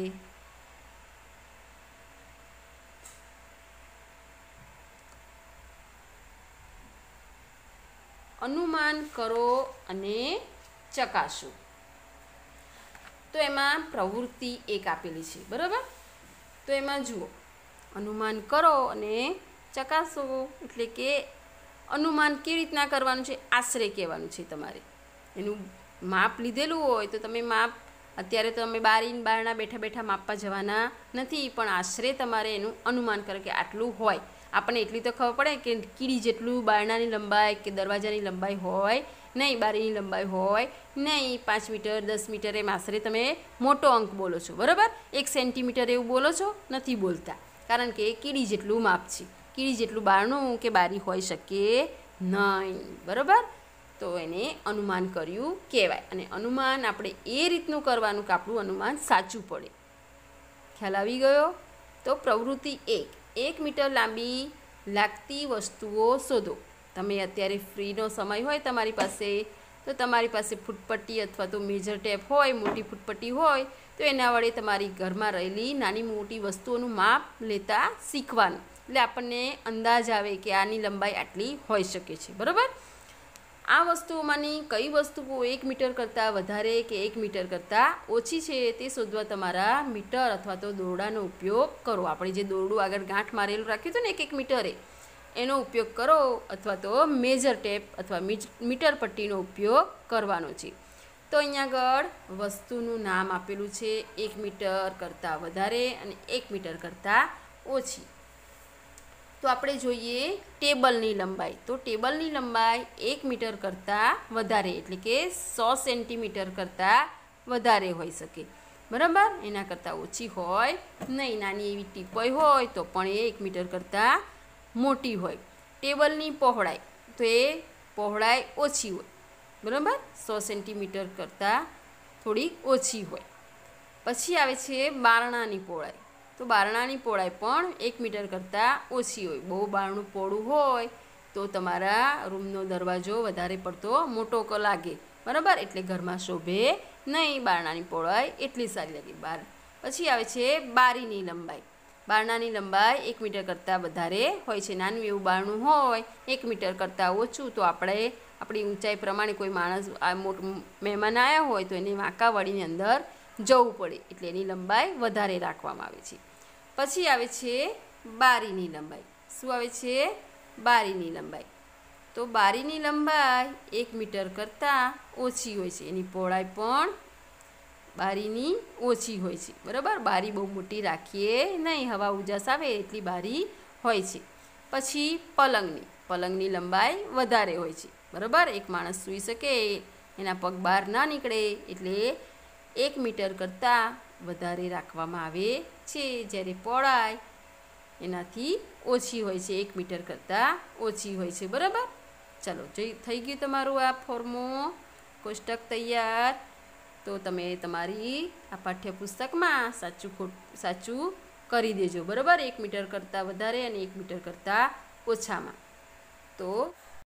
અનુમાન કરો અને ચકાસો. તો એમાં પ્રવૃત્તિ 1 આપેલી છે, બરાબર. તો એમાં જુઓ, અનુમાન કરો અને ચકાસો એટલે કે અનુમાન કેવી રીતના કરવાનું છે? આશરે કહેવાનું છે તમારે. એનું માપ લીધેલું હોય તો તમે માપ અત્યારે તો તમે બારણા બેઠા બેઠા માપવા જવાના નથી, પણ આશરે તમારે એનું અનુમાન કરો કે આટલું હોય. આપણને એટલી તો ખબર પડે કે કીડી જેટલું બારણાની લંબાઈ કે દરવાજાની લંબાઈ હોય નહીં, બારીની લંબાઈ હોય નહીં. 5 મીટર 10 મીટર એમ આશરે તમે મોટો અંક બોલો છો, બરાબર. 1 સેન્ટીમીટર એવું બોલો છો, નથી બોલતા, કારણ કે કીડી જેટલું માપ છે. કીડી જેટલું બારણું કે બારી હોઈ શકે નહીં, બરાબર. તો એને અનુમાન કર્યું કહેવાય. અને અનુમાન આપણે એ રીતનું કરવાનું કે આપણું અનુમાન સાચું પડે. ખ્યાલ આવી ગયો? તો પ્રવૃત્તિ 1 મીટર લાંબી લાગતી વસ્તુઓ શોધો. તમે અત્યારે ફ્રીનો સમય હોય તમારી પાસે, તો તમારી પાસે ફૂટપટ્ટી અથવા તો મેજર ટેપ હોય, મોટી ફૂટપટ્ટી હોય, તો એના વડે તમારી ઘરમાં રહેલી નાની મોટી વસ્તુઓનું માપ લેતા શીખવાનું. એટલે આપણને અંદાજ આવે કે આની લંબાઈ આટલી હોઈ શકે છે. બરાબર? આ વસ્તુઓમાંની કઈ વસ્તુઓ 1 મીટર કરતાં વધારે કે 1 મીટર કરતાં ઓછી છે તે શોધવા તમારા મીટર અથવા તો દોરડાનો ઉપયોગ કરો. આપણે જે દોરડું આગળ ગાંઠ મારેલું રાખ્યું હતું ને 1 મીટરે, એનો ઉપયોગ કરો અથવા તો મેજર ટેપ અથવા મીટર પટ્ટીનો ઉપયોગ કરવાનો છે. તો અહીંયા આગળ વસ્તુનું નામ આપેલું છે 1 મીટર કરતાં વધારે અને 1 મીટર કરતાં ઓછી. તો આપણે જોઈએ ટેબલની લંબાઈ. તો ટેબલની લંબાઈ 1 મીટર કરતાં વધારે એટલે કે 100 સેન્ટીમીટર કરતાં વધારે હોઈ શકે. બરાબર? એના કરતાં ઓછી હોય નહીં. નાની એવી ટીપોઈ હોય તો પણ એ 1 મીટર કરતાં મોટી હોય. ટેબલની પહોળાઈ, તો એ પહોળાઈ ઓછી હોય. બરાબર? 100 સેન્ટીમીટર કરતાં થોડીક ઓછી હોય. પછી આવે છે બારણાની પહોળાઈ. તો બારણાની પહોળાઈ પણ 1 મીટર કરતાં ઓછી હોય. બહુ બારણું પહોળું હોય તો તમારા રૂમનો દરવાજો વધારે પડતો મોટો લાગે. બરાબર? એટલે ઘરમાં શોભે નહીં. બારણાની પહોળાઈ એટલી સારી લાગે. પછી આવે છે બારીની લંબાઈ. બારણાની લંબાઈ 1 મીટર કરતાં વધારે હોય છે. નાનું એવું બારણું હોય 1 મીટર કરતાં ઓછું, તો આપણે આપણી ઊંચાઈ પ્રમાણે કોઈ માણસ મહેમાન આવ્યા હોય તો એને વાંકા વળીને અંદર જવું પડે, એટલે એની લંબાઈ વધારે રાખવામાં આવે છે. પછી આવે છે બારીની લંબાઈ. શું આવે છે? બારીની લંબાઈ. તો બારીની લંબાઈ 1 મીટર કરતાં ઓછી હોય છે. એની પહોળાઈ પણ બારીની ઓછી હોય છે. બરાબર? બારી બહુ મોટી રાખીએ નહીં, હવા ઉજાસ આવે એટલી બારી હોય છે. પછી પલંગની લંબાઈ વધારે હોય છે. બરાબર? એક માણસ સૂઈ શકે, એના પગ બહાર ના નીકળે, એટલે 1 મીટર કરતાં વધારે રાખવામાં આવે છે. જ્યારે પહોળાઈ એનાથી ઓછી હોય છે, 1 મીટર કરતાં ઓછી હોય છે. બરાબર? ચાલો, થઈ ગયું તમારું આ ફોર્મો કોષ્ટક તૈયાર. તો તમે તમારી આ પાઠ્યપુસ્તકમાં સાચું કરી દેજો. બરાબર? 1 મીટર કરતાં વધારે અને 1 મીટર કરતાં ઓછામાં. તો